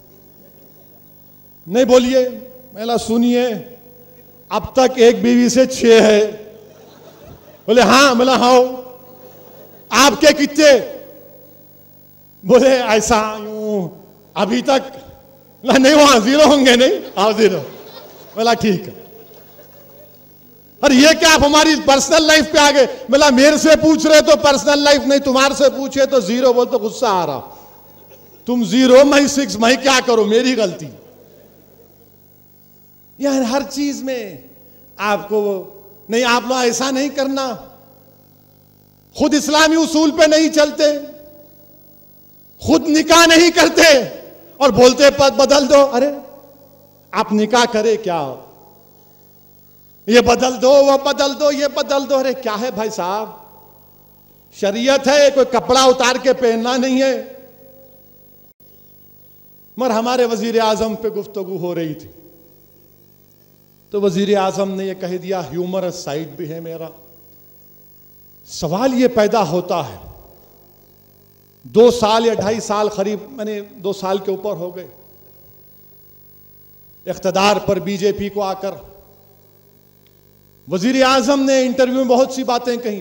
नहीं बोलिए। बोला सुनिए अब तक एक बीवी से छह है। बोले हाँ। बोला हाँ। आपके कितने? बोले ऐसा यूं अभी तक नहीं, वहां जीरो होंगे, नहीं आओ जीरो। बोला ठीक है। और ये क्या आप हमारी पर्सनल लाइफ पे आ गए? बोला मेरे से पूछ रहे तो पर्सनल लाइफ नहीं, तुम्हारे से पूछे तो जीरो। बोल तो गुस्सा आ रहा, तुम जीरो मैं सिक्स, मैं क्या करूं, मेरी गलती। यार हर चीज में आपको नहीं, आप लोग ऐसा नहीं करना, खुद इस्लामी उसूल पे नहीं चलते, खुद निकाह नहीं करते और बोलते पद बदल दो। अरे आप निकाह करे क्या, ये बदल दो वो बदल दो ये बदल दो। अरे क्या है भाई साहब, शरीयत है, कोई कपड़ा उतार के पहनना नहीं है। मगर हमारे वजीर आजम पे गुफ्तगू हो रही थी तो वजीर आजम ने यह कह दिया, ह्यूमरस साइड भी है मेरा। सवाल यह पैदा होता है, दो साल या ढाई साल करीब, मैंने दो साल के ऊपर हो गए इख्तिदार पर बीजेपी को आकर, वजीर आजम ने इंटरव्यू में बहुत सी बातें कही।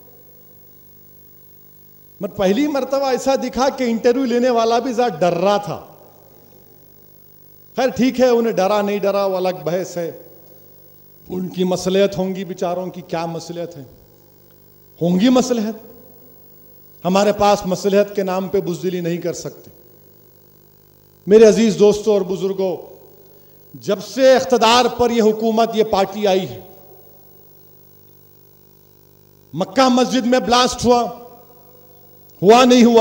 मगर पहली मर्तबा ऐसा दिखा कि इंटरव्यू लेने वाला भी ज्यादा डर रहा था। खैर ठीक है, उन्हें डरा नहीं डरा वो अलग बहस है, उनकी मसलियत होंगी बेचारों की, क्या मसलियत है, होंगी मसलियत। हमारे पास मसलियत के नाम पे बुज़दिली नहीं कर सकते। मेरे अजीज दोस्तों और बुजुर्गों, जब से इख्तिदार पर यह हुकूमत, यह पार्टी आई है, मक्का मस्जिद में ब्लास्ट हुआ, हुआ नहीं हुआ,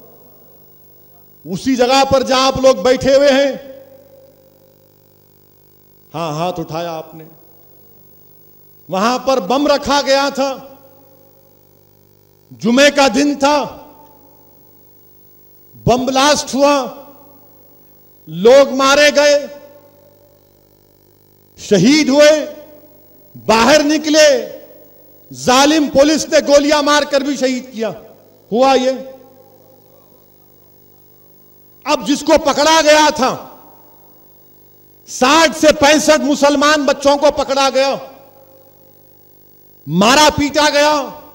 उसी जगह पर जहां आप लोग बैठे हुए हैं, हां हाथ उठाया आपने, वहां पर बम रखा गया था, जुमे का दिन था, बम ब्लास्ट हुआ, लोग मारे गए, शहीद हुए, बाहर निकले, जालिम पुलिस ने गोलियां मारकर भी शहीद किया। हुआ ये। अब जिसको पकड़ा गया था, साठ से पैंसठ मुसलमान बच्चों को पकड़ा गया, मारा पीटा गया,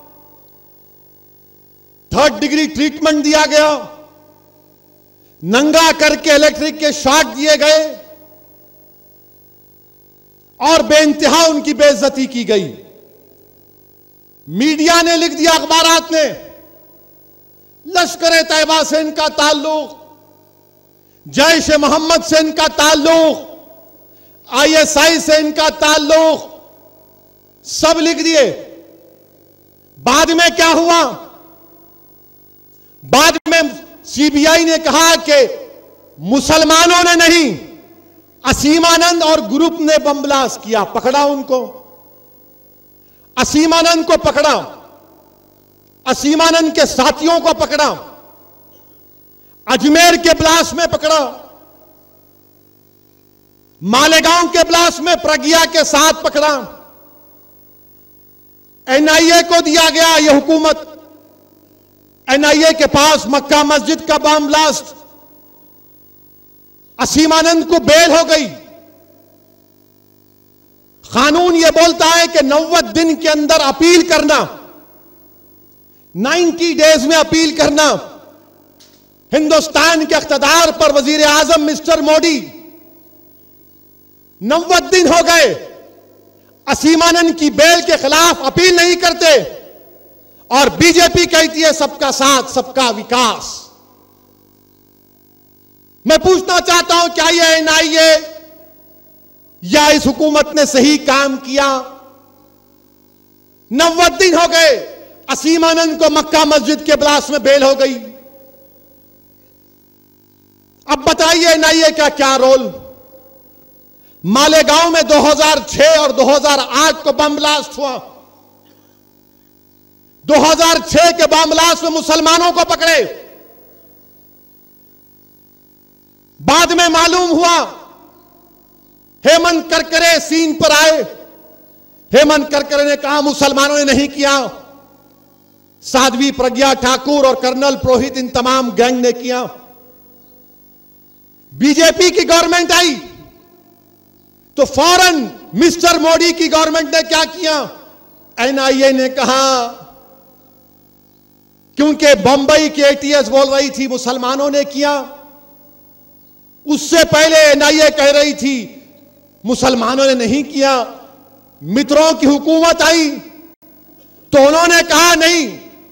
थर्ड डिग्री ट्रीटमेंट दिया गया, नंगा करके इलेक्ट्रिक के शॉक दिए गए और बेइंतहा उनकी बेइज्जती की गई। मीडिया ने लिख दिया, अखबारात ने, लश्कर तैयबा से इनका ताल्लुक, जैश ए मोहम्मद से इनका ताल्लुक, आईएसआई से इनका ताल्लुक, सब लिख दिए। बाद में क्या हुआ? बाद में सीबीआई ने कहा कि मुसलमानों ने नहीं, असीमानंद और ग्रुप ने बम ब्लास्ट किया। पकड़ा उनको, असीमानंद को पकड़ा, असीमानंद के साथियों को पकड़ा, अजमेर के ब्लास्ट में पकड़ा, मालेगांव के ब्लास्ट में प्रज्ञा के साथ पकड़ा। एनआईए को दिया गया यह हुकूमत, एनआईए के पास मक्का मस्जिद का बम ब्लास्ट, असीमानंद को बेल हो गई। कानून यह बोलता है कि नब्बे दिन के अंदर अपील करना, नब्बे डेज में अपील करना। हिंदुस्तान के इख्तिदार पर वजीर आजम मिस्टर मोदी नब्बे दिन हो गए, असीमानंद की बेल के खिलाफ अपील नहीं करते, और बीजेपी कहती है सबका साथ सबका विकास। मैं पूछना चाहता हूं, क्या यह एनआईए या इस हुकूमत ने सही काम किया? नब्बे दिन हो गए, असीमानंद को मक्का मस्जिद के ब्लास्ट में बेल हो गई। अब बताइए एनआईए का क्या रोल? मालेगांव में दो हज़ार छह और दो हज़ार आठ को बम ब्लास्ट हुआ। दो हज़ार छह के बम ब्लास्ट में मुसलमानों को पकड़े। बाद में मालूम हुआ हेमंत करकरे सीन पर आए। हेमंत करकरे ने कहा मुसलमानों ने नहीं किया, साध्वी प्रज्ञा ठाकुर और कर्नल पुरोहित, इन तमाम गैंग ने किया। बीजेपी की गवर्नमेंट आई तो फौरन मिस्टर मोदी की गवर्नमेंट ने क्या किया? एनआईए ने कहा, क्योंकि बंबई की एटीएस बोल रही थी मुसलमानों ने किया, उससे पहले एनआईए कह रही थी मुसलमानों ने नहीं किया। मित्रों की हुकूमत आई तो उन्होंने कहा नहीं,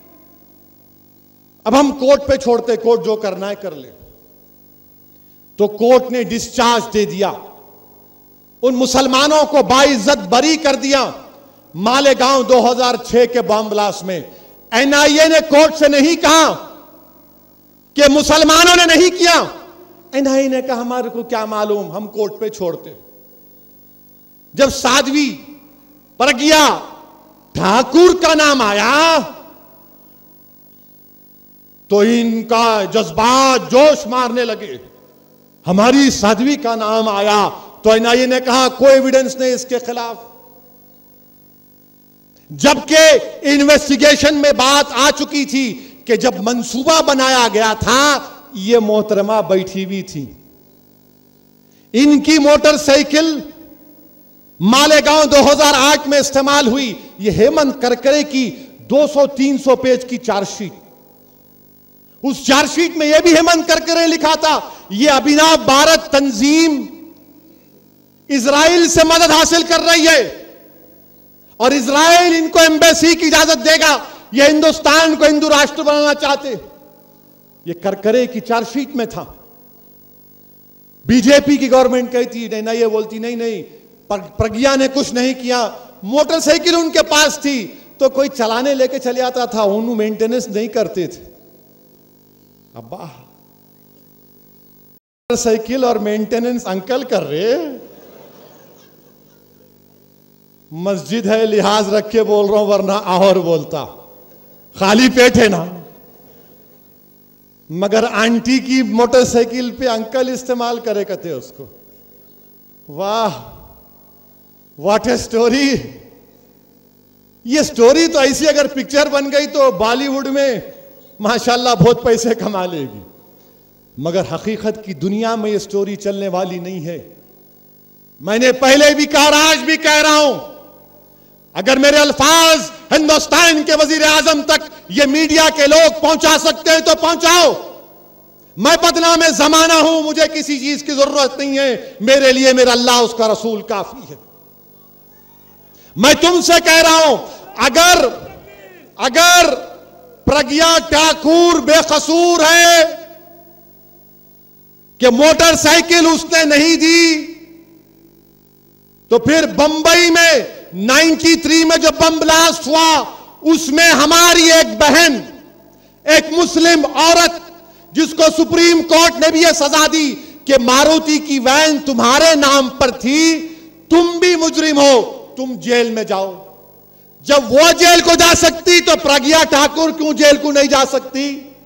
अब हम कोर्ट पे छोड़ते, कोर्ट जो करना है कर ले। तो कोर्ट ने डिस्चार्ज दे दिया, उन मुसलमानों को बाइज्जत बरी कर दिया। मालेगांव दो हज़ार छह के बम ब्लास्ट में एनआईए ने कोर्ट से नहीं कहा कि मुसलमानों ने नहीं किया। एनआईए ने कहा हमारे को क्या मालूम, हम कोर्ट पे छोड़ते। जब साध्वी प्रज्ञा ठाकुर का नाम आया तो इनका जज्बात जोश मारने लगे। हमारी साध्वी का नाम आया तो एनआईए ने कहा कोई एविडेंस नहीं इसके खिलाफ। जबकि इन्वेस्टिगेशन में बात आ चुकी थी कि जब मंसूबा बनाया गया था ये मोहतरमा बैठी हुई थी, इनकी मोटरसाइकिल मालेगांव दो हज़ार आठ में इस्तेमाल हुई। ये हेमंत करकरे की दो सौ तीन सौ पेज की चार्जशीट, उस चार्जशीट में यह भी हेमंत करकरे लिखा था ये अभिनव भारत तंजीम इजराइल से मदद हासिल कर रही है और इजराइल इनको एम्बेसी की इजाजत देगा, ये हिंदुस्तान को हिंदू राष्ट्र बनाना चाहते। ये करकरे की चार्जशीट में था। बीजेपी की गवर्नमेंट कहती नहीं नहीं, ये बोलती नहीं नहीं प्रज्ञा ने कुछ नहीं किया। मोटरसाइकिल उनके पास थी तो कोई चलाने लेके चले आता था, उन्होंने मेंटेनेंस नहीं करते थे। अब्बा मोटरसाइकिल और मेंटेनेंस अंकल कर रहे, मस्जिद है लिहाज रख के बोल रहा हूं वरना और बोलता, खाली पेट है ना। मगर आंटी की मोटरसाइकिल पे अंकल इस्तेमाल करे कहते उसको। वाह, व्हाट ए स्टोरी। ये स्टोरी तो ऐसी अगर पिक्चर बन गई तो बॉलीवुड में माशाल्लाह बहुत पैसे कमा लेगी, मगर हकीकत की दुनिया में ये स्टोरी चलने वाली नहीं है। मैंने पहले भी कहा, आज भी कह रहा हूं, अगर मेरे अल्फाज हिंदुस्तान के वजीर आजम तक ये मीडिया के लोग पहुंचा सकते हैं तो पहुंचाओ। मैं बदनाम जमाना हूं, मुझे किसी चीज की जरूरत नहीं है, मेरे लिए मेरा अल्लाह उसका रसूल काफी है। मैं तुमसे कह रहा हूं, अगर अगर प्रज्ञा ठाकुर बेकसूर है कि मोटरसाइकिल उसने नहीं दी, तो फिर बंबई में तिरानवे में जो बम ब्लास्ट हुआ उसमें हमारी एक बहन, एक मुस्लिम औरत, जिसको सुप्रीम कोर्ट ने भी यह सजा दी कि मारुति की वैन तुम्हारे नाम पर थी, तुम भी मुजरिम हो, तुम जेल में जाओ। जब वो जेल को जा सकती तो प्रज्ञा ठाकुर क्यों जेल को नहीं जा सकती?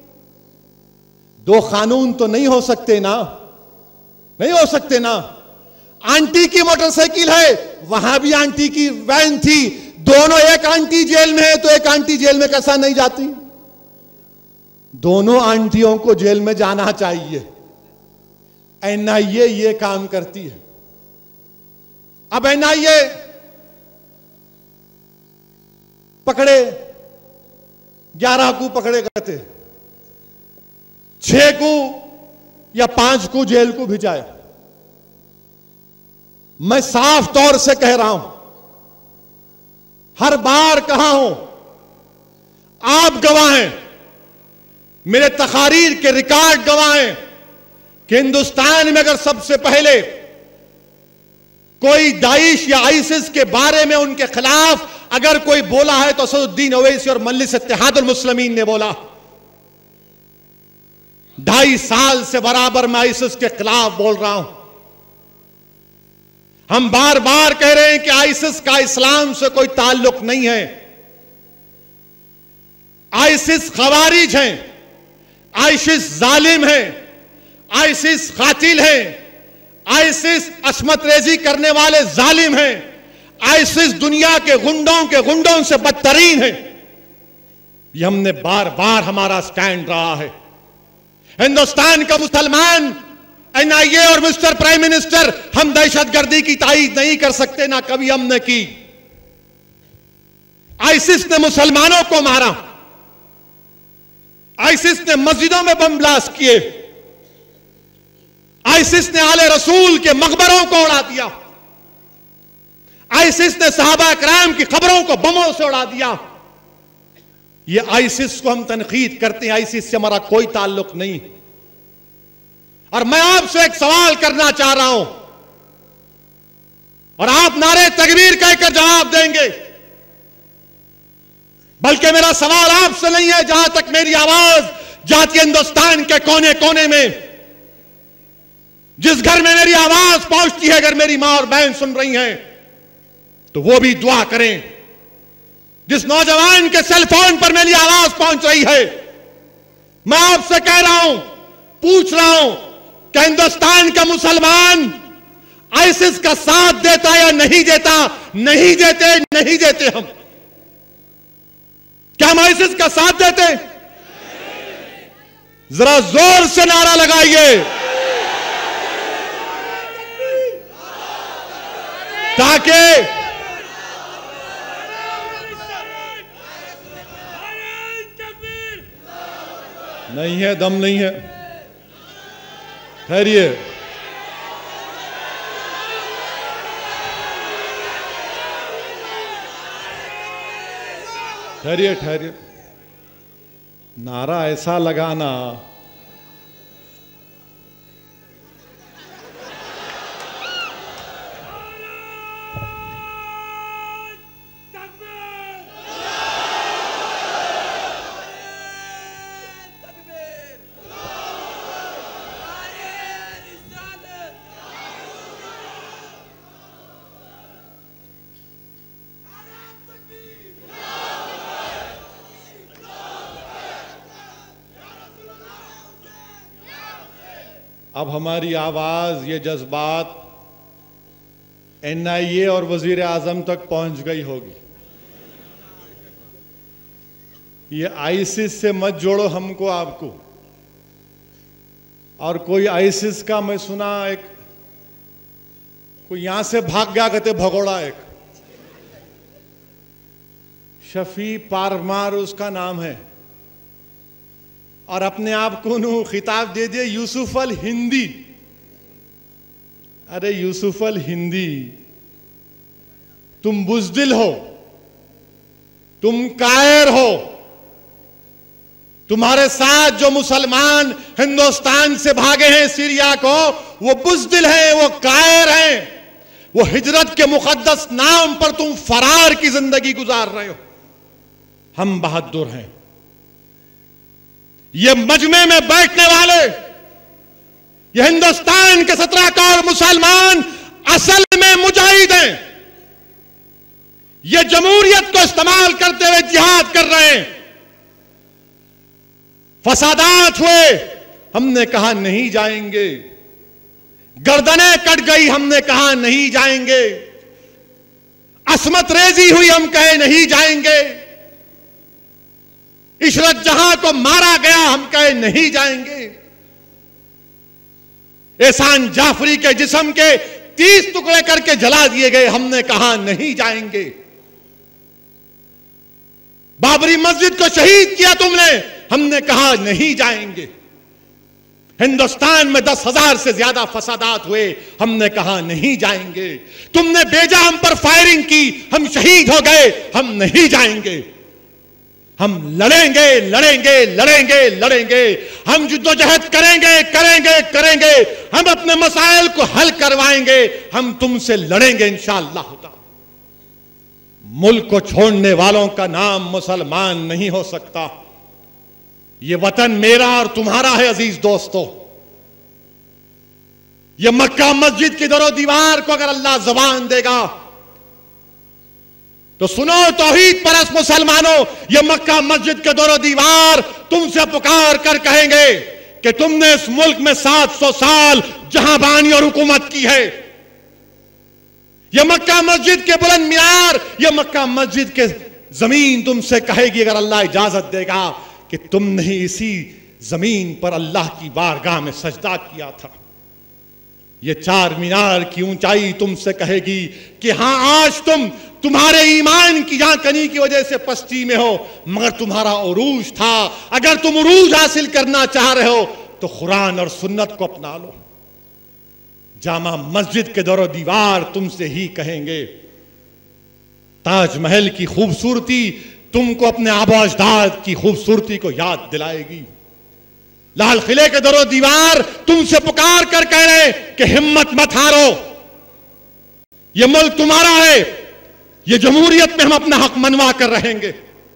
दो कानून तो नहीं हो सकते ना, नहीं हो सकते ना। आंटी की मोटरसाइकिल है, वहां भी आंटी की वैन थी, दोनों, एक आंटी जेल में है तो एक आंटी जेल में कैसा नहीं जाती? दोनों आंटियों को जेल में जाना चाहिए। एनआईए ये काम करती है। अब एनआईए पकड़े, ग्यारह को पकड़े गए थे, छह को या पांच को जेल को भिजाया। मैं साफ तौर से कह रहा हूं, हर बार कहा हूं, आप गवाह हैं, मेरे तकारीर के रिकॉर्ड गवाह हैं कि हिंदुस्तान में अगर सबसे पहले कोई दाइश या आईसिस के बारे में उनके खिलाफ अगर कोई बोला है तो असदुद्दीन ओवैसी और मजलिस इत्तेहादुल मुस्लिमीन ने बोला। ढाई साल से बराबर मैं आईसिस के खिलाफ बोल रहा हूं। हम बार बार कह रहे हैं कि आईसिस का इस्लाम से कोई ताल्लुक नहीं है। आईसिस खवारिज हैं, आईसिस जालिम है, आईसिस कातिल है, आईसिस असमत रेजी करने वाले जालिम हैं, आईसिस दुनिया के गुंडों के गुंडों से बदतरीन है। ये हमने बार बार हमारा स्टैंड रहा है। हिंदुस्तान का मुसलमान, एनआईए और मिस्टर प्राइम मिनिस्टर, हम दहशतगर्दी की तायीद नहीं कर सकते, ना कभी हमने की। आईसिस ने मुसलमानों को मारा, आईसिस ने मस्जिदों में बम ब्लास्ट किए, आईसिस ने आले रसूल के मकबरों को उड़ा दिया, आईसिस ने सहाबा कराम की खबरों को बमों से उड़ा दिया। ये आईसिस को हम तनकीद करते हैं, आईसिस से हमारा कोई ताल्लुक नहीं। और मैं आपसे एक सवाल करना चाह रहा हूं और आप नारे तकबीर कहकर जवाब देंगे, बल्कि मेरा सवाल आपसे नहीं है, जहां तक मेरी आवाज जाती है हिंदुस्तान के कोने कोने में, जिस घर में मेरी आवाज पहुंचती है, अगर मेरी मां और बहन सुन रही हैं तो वो भी दुआ करें। जिस नौजवान के सेल फोन पर मेरी आवाज पहुंच रही है, मैं आपसे कह रहा हूं, पूछ रहा हूं कि हिंदुस्तान का मुसलमान आईसिस का साथ देता या नहीं देता? नहीं देते, नहीं देते। हम क्या हम आईसिस का साथ देते? जरा जोर से नारा लगाइए ताकि नहीं है, दम नहीं है, ठहरिए। ठहरिए ठहरिए नारा ऐसा लगाना अब हमारी आवाज, ये जज्बात एन आई ए और वजीर आजम तक पहुंच गई होगी। ये आईसिस से मत जोड़ो हमको आपको। और कोई आईसिस का मैं सुना, एक कोई यहां से भाग गया कहते भगोड़ा, एक शफी पारमार उसका नाम है, और अपने आप को नु खिताब दे दिए यूसुफ अल हिंदी। अरे यूसुफ अल हिंदी, तुम बुजदिल हो, तुम कायर हो। तुम्हारे साथ जो मुसलमान हिंदुस्तान से भागे हैं सीरिया को, वो बुजदिल हैं, वो कायर हैं, वो हिजरत के मुकद्दस नाम पर तुम फरार की जिंदगी गुजार रहे हो। हम बहादुर हैं। ये मजमे में बैठने वाले, ये हिंदुस्तान के सत्रह करोड़ मुसलमान असल में मुजाहिद हैं। ये जमहूरियत को इस्तेमाल करते हुए जिहाद कर रहे हैं। फसादात हुए, हमने कहा नहीं जाएंगे। गर्दनें कट गई, हमने कहा नहीं जाएंगे। असमत रेजी हुई, हम कहे नहीं जाएंगे। इशरत जहां को मारा गया, हम कहे नहीं जाएंगे। एहसान जाफरी के जिस्म के तीस टुकड़े करके जला दिए गए, हमने कहा नहीं जाएंगे। बाबरी मस्जिद को शहीद किया तुमने, हमने कहा नहीं जाएंगे। हिंदुस्तान में दस हजार से ज्यादा फसादात हुए, हमने कहा नहीं जाएंगे। तुमने बेजा हम पर फायरिंग की, हम शहीद हो गए, हम नहीं जाएंगे। हम लड़ेंगे लड़ेंगे लड़ेंगे लड़ेंगे। हम जिद्दोजहद करेंगे करेंगे करेंगे। हम अपने मसाइल को हल करवाएंगे। हम तुमसे लड़ेंगे इंशाअल्लाह। मुल्क को छोड़ने वालों का नाम मुसलमान नहीं हो सकता। यह वतन मेरा और तुम्हारा है अजीज दोस्तों। यह मक्का मस्जिद की दरो दीवार को अगर अल्लाह जबान देगा तो सुनो तौहीद परस्त मुसलमानों, यह मक्का मस्जिद के दरो दीवार तुमसे पुकार कर कहेंगे कि तुमने इस मुल्क में सात सौ साल जहांबानी और हुकूमत की है। यह मक्का मस्जिद के बुलंद मीनार, यह मक्का मस्जिद के जमीन तुमसे कहेगी अगर अल्लाह इजाजत देगा कि तुमने इसी जमीन पर अल्लाह की बारगाह में सजदा किया था। यह चार मीनार की ऊंचाई तुमसे कहेगी कि हां आज तुम तुम्हारे ईमान की झांकनी की वजह से पस्ती में हो, मगर तुम्हारा उरूज था। अगर तुम उरूज हासिल करना चाह रहे हो तो कुरान और सुन्नत को अपना लो। जामा मस्जिद के दरो दीवार तुमसे ही कहेंगे। ताजमहल की खूबसूरती तुमको अपने आबा अजदाद की खूबसूरती को याद दिलाएगी। लाल किले के दरो दीवार तुमसे पुकार कर कह रहे कि हिम्मत मत हारो, यह मुल्क तुम्हारा है, यह जमहूरियत में हम अपना हक मनवा कर रहेंगे।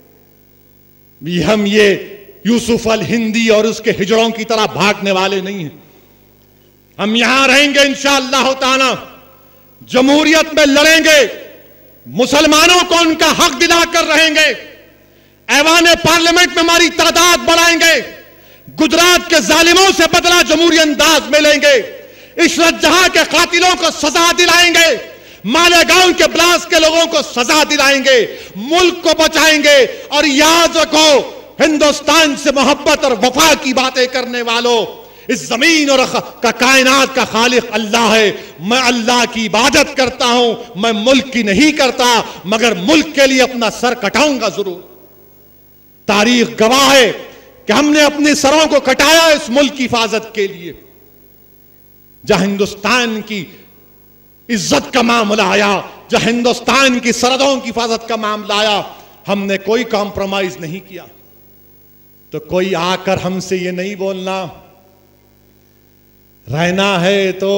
हम ये यूसुफ अल हिंदी और उसके हिजड़ों की तरह भागने वाले नहीं हैं। हम यहां रहेंगे इंशाअल्लाह ताला, जमहूरियत में लड़ेंगे, मुसलमानों को उनका हक दिलाकर रहेंगे। ऐवान पार्लियामेंट में हमारी तादाद बढ़ाएंगे। गुजरात के जालिमों से बदला जमहूरी अंदाज में लेंगे। इशरत जहां के कातिलों को सजा दिलाएंगे। मालेगांव के ब्लास्ट के लोगों को सजा दिलाएंगे। मुल्क को बचाएंगे। और याद रखो, हिंदुस्तान से मोहब्बत और वफा की बातें करने वालों, इस जमीन और का कायनात का खालिक अल्लाह है। मैं अल्लाह की इबादत करता हूं, मैं मुल्क की नहीं करता, मगर मुल्क के लिए अपना सर कटाऊंगा जरूर। तारीख गवाह है कि हमने अपने सरों को कटाया इस मुल्क की हिफाजत के लिए। जहां हिंदुस्तान की इज्जत का मामला आया, जहां हिंदुस्तान की सरहदों की हिफाजत का मामला आया, हमने कोई कॉम्प्रोमाइज नहीं किया। तो कोई आकर हमसे ये नहीं बोलना रहना है तो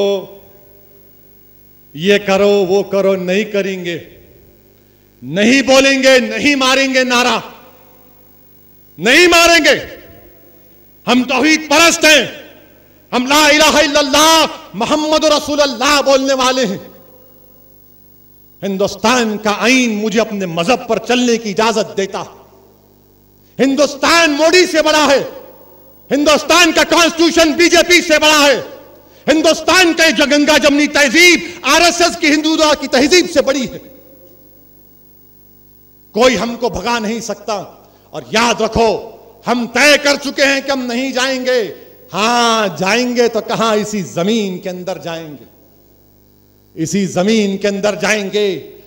ये करो वो करो, नहीं करेंगे, नहीं बोलेंगे, नहीं मारेंगे नारा, नहीं मारेंगे। हम तौहीद परस्त हैं, हम ला इलाहा इल्लल्लाह मोहम्मद रसूलुल्लाह बोलने वाले हैं। हिंदुस्तान का आईन मुझे अपने मजहब पर चलने की इजाजत देता। हिंदुस्तान मोदी से बड़ा है, हिंदुस्तान का कॉन्स्टिट्यूशन बीजेपी से बड़ा है, हिंदुस्तान का जो गंगा जमनी तहजीब आरएसएस की हिंदुत्व की तहजीब से बड़ी है। कोई हमको भगा नहीं सकता। और याद रखो, हम तय कर चुके हैं कि हम नहीं जाएंगे। हां, जाएंगे तो कहां? इसी जमीन के अंदर जाएंगे, इसी जमीन के अंदर जाएंगे।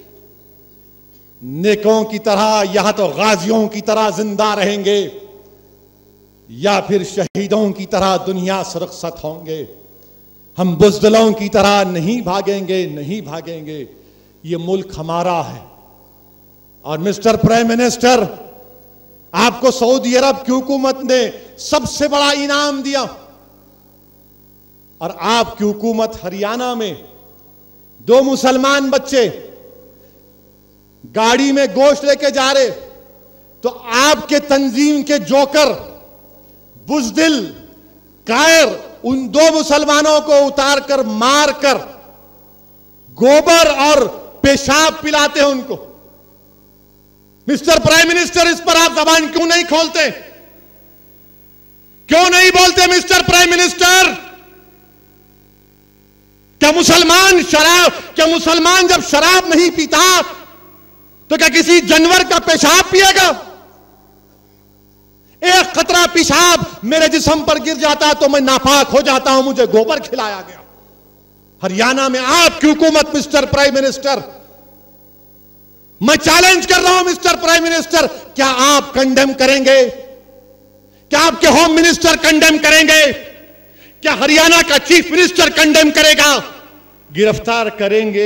नेकों की तरह या तो गाजियों की तरह जिंदा रहेंगे या फिर शहीदों की तरह दुनिया सुरक्षित होंगे। हम बुज़दिलों की तरह नहीं भागेंगे, नहीं भागेंगे। ये मुल्क हमारा है। और मिस्टर प्राइम मिनिस्टर, आपको सऊदी अरब की हुकूमत ने सबसे बड़ा इनाम दिया और आपकी हुकूमत हरियाणा में दो मुसलमान बच्चे गाड़ी में गोश्त लेके जा रहे, तो आपके तंजीम के जोकर बुज़दिल कायर उन दो मुसलमानों को उतार कर मार कर गोबर और पेशाब पिलाते हैं उनको। मिस्टर प्राइम मिनिस्टर, इस पर आप जबान क्यों नहीं खोलते? क्यों नहीं बोलते मिस्टर प्राइम मिनिस्टर? क्या मुसलमान शराब क्या मुसलमान जब शराब नहीं पीता तो क्या किसी जानवर का पेशाब पिएगा? एक खतरा पेशाब मेरे जिस्म पर गिर जाता तो मैं नापाक हो जाता हूं, मुझे गोबर खिलाया गया। हरियाणा में आपकी हुकूमत मिस्टर प्राइम मिनिस्टर, मैं चैलेंज कर रहा हूं मिस्टर प्राइम मिनिस्टर, क्या आप कंडेम करेंगे? क्या आपके होम मिनिस्टर कंडेम करेंगे? क्या हरियाणा का चीफ मिनिस्टर कंडेम करेगा? गिरफ्तार करेंगे?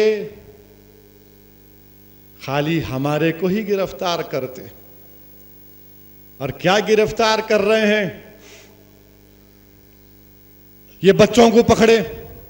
खाली हमारे को ही गिरफ्तार करते। और क्या गिरफ्तार कर रहे हैं? ये बच्चों को पकड़े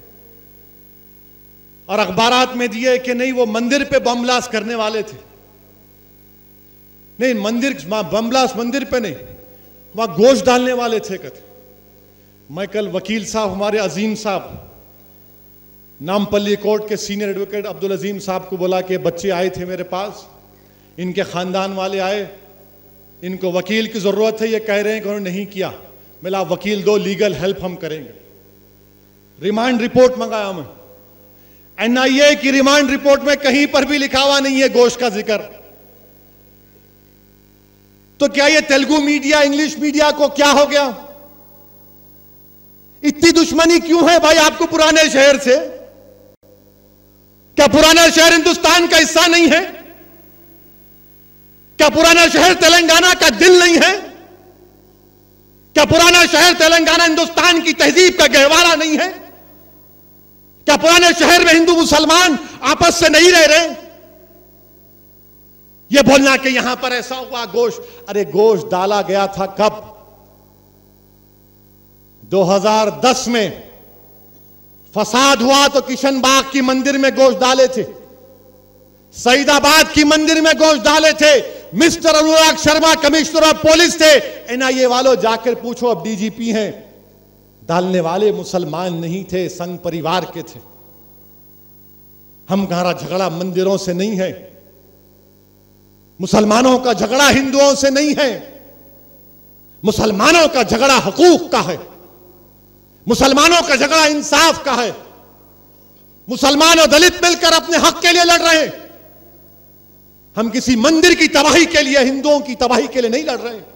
और अखबारात में दिए कि नहीं, वो मंदिर पे बम ब्लास्ट करने वाले थे। नहीं, मंदिर बम ब्लास्ट मंदिर पे नहीं, वहां गोश्त डालने वाले थे कहते। मैं कल वकील साहब, हमारे अजीम साहब, नामपल्ली कोर्ट के सीनियर एडवोकेट अब्दुल अजीम साहब को बोला कि बच्चे आए थे मेरे पास, इनके खानदान वाले आए, इनको वकील की जरूरत है, ये कह रहे हैं कि उन्होंने नहीं किया। मिला वकील दो, लीगल हेल्प हम करेंगे। रिमांड रिपोर्ट मंगाया मैं। एनआईए की रिमांड रिपोर्ट में कहीं पर भी लिखा हुआ नहीं है गोश्त का जिक्र। तो क्या ये तेलुगु मीडिया, इंग्लिश मीडिया को क्या हो गया? इतनी दुश्मनी क्यों है भाई आपको पुराने शहर से? क्या पुराना शहर हिंदुस्तान का हिस्सा नहीं है? क्या पुराना शहर तेलंगाना का दिल नहीं है? क्या पुराना शहर तेलंगाना हिंदुस्तान की तहजीब का गहवारा नहीं है? क्या पुराने शहर में हिंदू मुसलमान आपस से नहीं रह रहे? यह बोलना कि यहां पर ऐसा हुआ गोश्त, अरे गोश्त डाला गया था कब? दो हज़ार दस में फसाद हुआ तो किशनबाग की मंदिर में गोश्त डाले थे, सईदाबाद की मंदिर में गोश्त डाले थे। Mister Anurag Sharma commissioner of police थे। एनआईए वालों जाकर पूछो, अब डीजीपी हैं, डालने वाले मुसलमान नहीं थे, संघ परिवार के थे। हमारा झगड़ा मंदिरों से नहीं है, मुसलमानों का झगड़ा हिंदुओं से नहीं है, मुसलमानों का झगड़ा हकूक का है, मुसलमानों का झगड़ा इंसाफ का है। मुसलमान और दलित मिलकर अपने हक के लिए लड़ रहे हैं। हम किसी मंदिर की तबाही के लिए, हिंदुओं की तबाही के लिए नहीं लड़ रहे।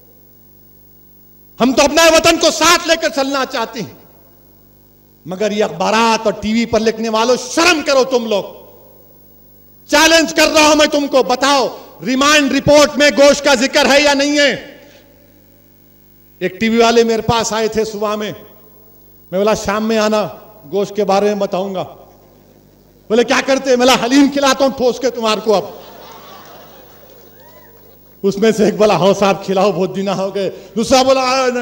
हम तो अपने वतन को साथ लेकर चलना चाहते हैं। मगर ये अखबारात और टीवी पर लिखने वालों, शर्म करो तुम लोग। चैलेंज कर रहा हूं मैं तुमको, बताओ रिमांड रिपोर्ट में गोश्त का जिक्र है या नहीं है? एक टीवी वाले मेरे पास आए थे सुबह में, मैं बोला शाम में आना, गोश्त के बारे में बताऊंगा। बोले क्या करते? मैं हलीम खिलाता हूं ठोस के तुम्हारे को। अब उसमें से एक बोला हाँ साहब खिलाओ, बहुत दिन हो गए। दूसरा बोला आ,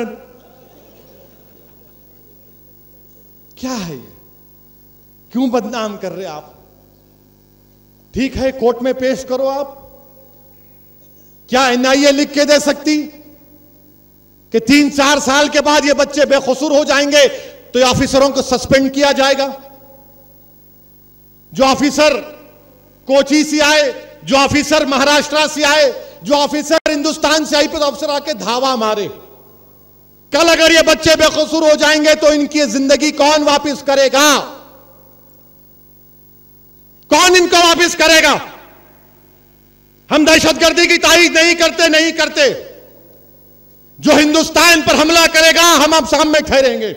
क्या है ये? क्यों बदनाम कर रहे आप? ठीक है कोर्ट में पेश करो आप। क्या एनआईए लिख के दे सकती कि तीन चार साल के बाद ये बच्चे बेकसूर हो जाएंगे तो ये ऑफिसरों को सस्पेंड किया जाएगा? जो ऑफिसर कोची से आए, जो ऑफिसर महाराष्ट्र से आए, जो ऑफिसर हिंदुस्तान से आईपीएस ऑफिसर आके धावा मारे, कल अगर ये बच्चे बेकसूर हो जाएंगे तो इनकी जिंदगी कौन वापस करेगा? कौन इनको वापस करेगा? हम दहशतगर्दी की तारीफ नहीं करते, नहीं करते। जो हिंदुस्तान पर हमला करेगा हम अब सामने ठहरेंगे।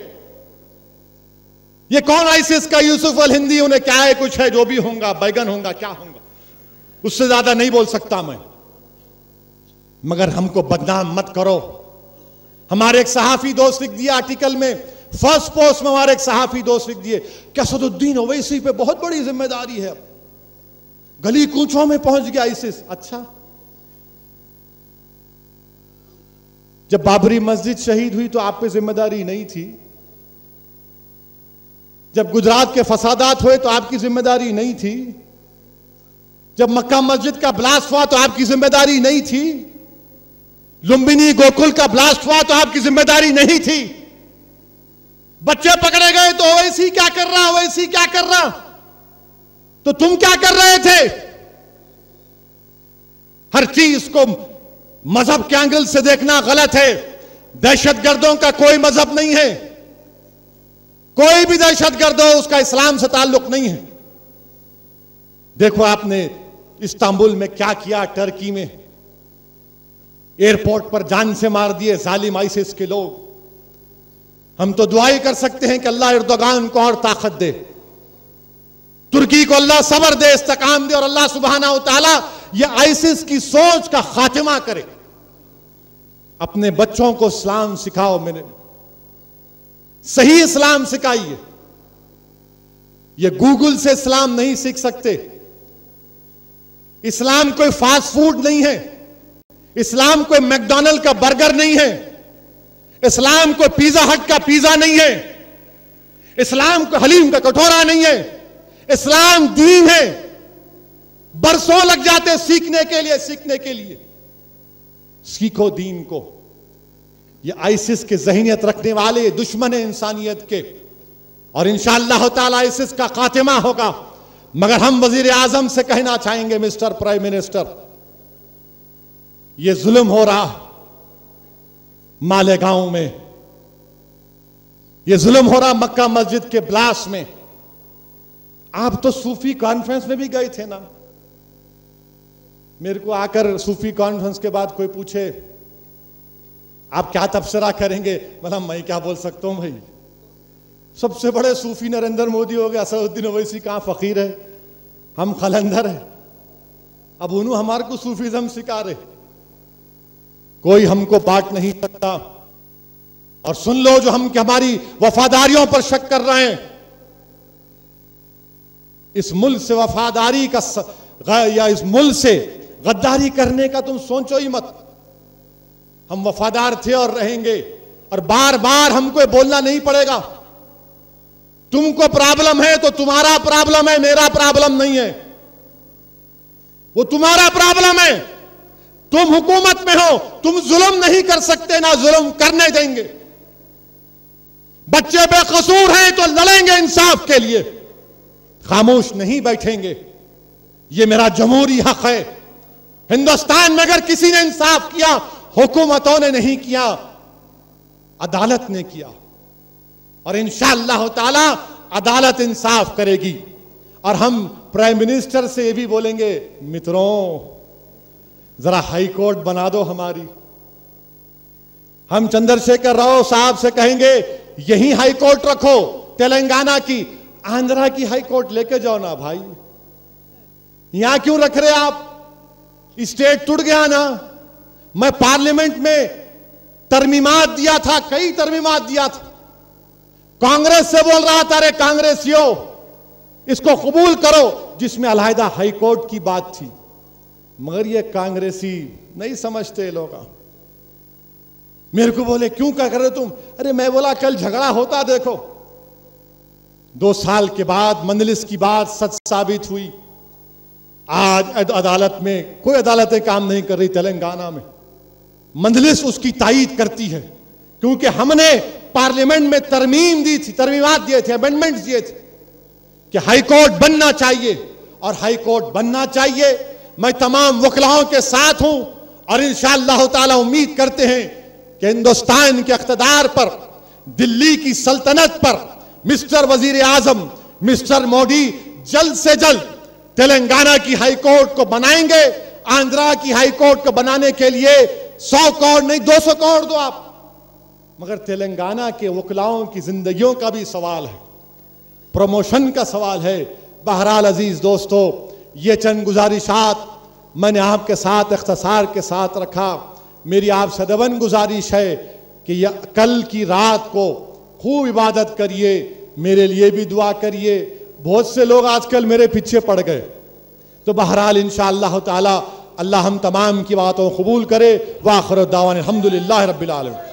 ये कौन आईसिस का यूसुफ अल हिंदी, उन्हें क्या है, कुछ है, जो भी होगा, बैगन होगा, क्या होगा, उससे ज्यादा नहीं बोल सकता मैं। मगर हमको बदनाम मत करो। हमारे एक सहाफी दोस्त लिख दिया आर्टिकल में, फर्स्ट पोस्ट में हमारे एक सहाफी दोस्त लिख दिए कि असदुद्दीन ओवैसी पे बहुत बड़ी जिम्मेदारी है, गली कूचों में पहुंच गया आईसिस। अच्छा, जब बाबरी मस्जिद शहीद हुई तो आप पे जिम्मेदारी नहीं थी? जब गुजरात के फसादात हुए तो आपकी जिम्मेदारी नहीं थी? जब मक्का मस्जिद का ब्लास्ट हुआ तो आपकी जिम्मेदारी नहीं थी? लुम्बिनी गोकुल का ब्लास्ट हुआ तो आपकी जिम्मेदारी नहीं थी? बच्चे पकड़े गए तो ओवैसी क्या कर रहा, ओवैसी क्या कर रहा, तो तुम क्या कर रहे थे? हर चीज को मजहब के एंगल से देखना गलत है। दहशतगर्दों का कोई मजहब नहीं है, कोई भी दहशतगर्द हो उसका इस्लाम से ताल्लुक नहीं है। देखो आपने इस्तांबुल में क्या किया, टर्की में एयरपोर्ट पर जान से मार दिए जालिम आईसिस के लोग। हम तो दुआई कर सकते हैं कि अल्लाह एर्दोगान को और ताकत दे, तुर्की को अल्लाह सब्र दे, इस्तेकाम दे, और अल्लाह सुब्हाना व तआला ये आईसिस की सोच का खात्मा करे। अपने बच्चों को इस्लाम सिखाओ, मेरे सही इस्लाम सिखाइए। ये गूगल से इस्लाम नहीं सीख सकते। इस्लाम कोई फास्ट फूड नहीं है, इस्लाम कोई मैकडॉनल्ड का बर्गर नहीं है, इस्लाम कोई पिज्जा हट का पिज्जा नहीं है, इस्लाम को हलीम का कटोरा नहीं है। इस्लाम दीन है, बरसों लग जाते सीखने के लिए, सीखने के लिए। सीखो दीन को। ये आईसिस के ज़हनियत रखने वाले दुश्मन है इंसानियत के, और इंशाअल्लाह ताला आईसिस का खात्मा होगा। मगर हम वजीर आजम से कहना चाहेंगे, मिस्टर प्राइम मिनिस्टर, ये जुल्म हो रहा मालेगांव में, ये जुल्म हो रहा मक्का मस्जिद के ब्लास्ट में। आप तो सूफी कॉन्फ्रेंस में भी गए थे ना? मेरे को आकर सूफी कॉन्फ्रेंस के बाद कोई पूछे आप क्या तबसरा करेंगे, मतलब मैं क्या बोल सकता हूं भाई, सबसे बड़े सूफी नरेंद्र मोदी हो गया, असदुद्दीन ओवैसी कहां फकीर है, हम खलंदर है। अब उन्होंने हमारे को सूफीज्म सिखा रहे, कोई हमको बांट नहीं सकता। और सुन लो, जो हम हमारी वफादारियों पर शक कर रहे हैं, इस मुल्क से वफादारी का स, या इस मुल्क से गद्दारी करने का तुम सोचो ही मत। हम वफादार थे और रहेंगे, और बार बार हमको बोलना नहीं पड़ेगा। तुमको प्रॉब्लम है तो तुम्हारा प्रॉब्लम है, मेरा प्रॉब्लम नहीं है, वो तुम्हारा प्रॉब्लम है। तुम हुकूमत में हो, तुम जुल्म नहीं कर सकते, ना जुल्म करने देंगे। बच्चे बेकसूर हैं तो लड़ेंगे इंसाफ के लिए, खामोश नहीं बैठेंगे। ये मेरा जमहूरी हक है। हिंदुस्तान में अगर किसी ने इंसाफ किया, हुकूमतों ने नहीं किया, अदालत ने किया, और इंशाअल्लाह ताला अदालत इंसाफ करेगी। और हम प्राइम मिनिस्टर से ये भी बोलेंगे, मित्रों जरा हाई कोर्ट बना दो हमारी। हम चंद्रशेखर राव साहब से कहेंगे यही हाई कोर्ट रखो, तेलंगाना की, आंध्रा की हाई कोर्ट लेके जाओ ना भाई, यहां क्यों रख रहे आप? स्टेट टूट गया ना। मैं पार्लियामेंट में तरमीमात दिया था, कई तरमीमात दिया था, कांग्रेस से बोल रहा था, अरे कांग्रेसियों इसको कबूल करो, जिसमें अलहदा हाई कोर्ट की बात थी। मगर ये कांग्रेसी नहीं समझते लोग। मेरे को बोले क्यों क्या कर रहे तुम? अरे मैं बोला कल झगड़ा होता देखो। दो साल के बाद मंजलिस की बात सच साबित हुई। आज अदालत में कोई अदालतें काम नहीं कर रही तेलंगाना में, मंजलिस उसकी तायीद करती है, क्योंकि हमने पार्लियामेंट में तरमीम दी थी, तरमीमात दिए थे, अमेंडमेंट्स दिए थे कि हाई कोर्ट बनना चाहिए, और हाई कोर्ट बनना चाहिए। मैं तमाम वकलाओं के साथ हूं, और इंशाअल्लाह ताला उम्मीद करते हैं कि हिंदुस्तान के इख्तिदार पर, दिल्ली की सल्तनत पर मिस्टर वजीर आजम मिस्टर मोदी जल्द से जल्द तेलंगाना की हाई कोर्ट को बनाएंगे। आंध्रा की हाई कोर्ट को बनाने के लिए सौ करोड़ नहीं दो सौ करोड़ दो आप, मगर तेलंगाना के वकलाओं की जिंदगियों का भी सवाल है, प्रमोशन का सवाल है। बहरहाल अजीज दोस्तों, ये चंद गुजारिशात मैंने आपके साथ इख्तिसार के साथ रखा। मेरी आपसे दवन गुजारिश है कि यह कल की रात को खूब इबादत करिए, मेरे लिए भी दुआ करिए। बहुत से लोग आजकल मेरे पीछे पड़ गए, तो बहरहाल इंशाअल्लाह ताला अल्लाह हम तमाम की बातों को कबूल करे। व आखिर दावाना अल्हम्दुलिल्लाह रब्बिल आलमीन।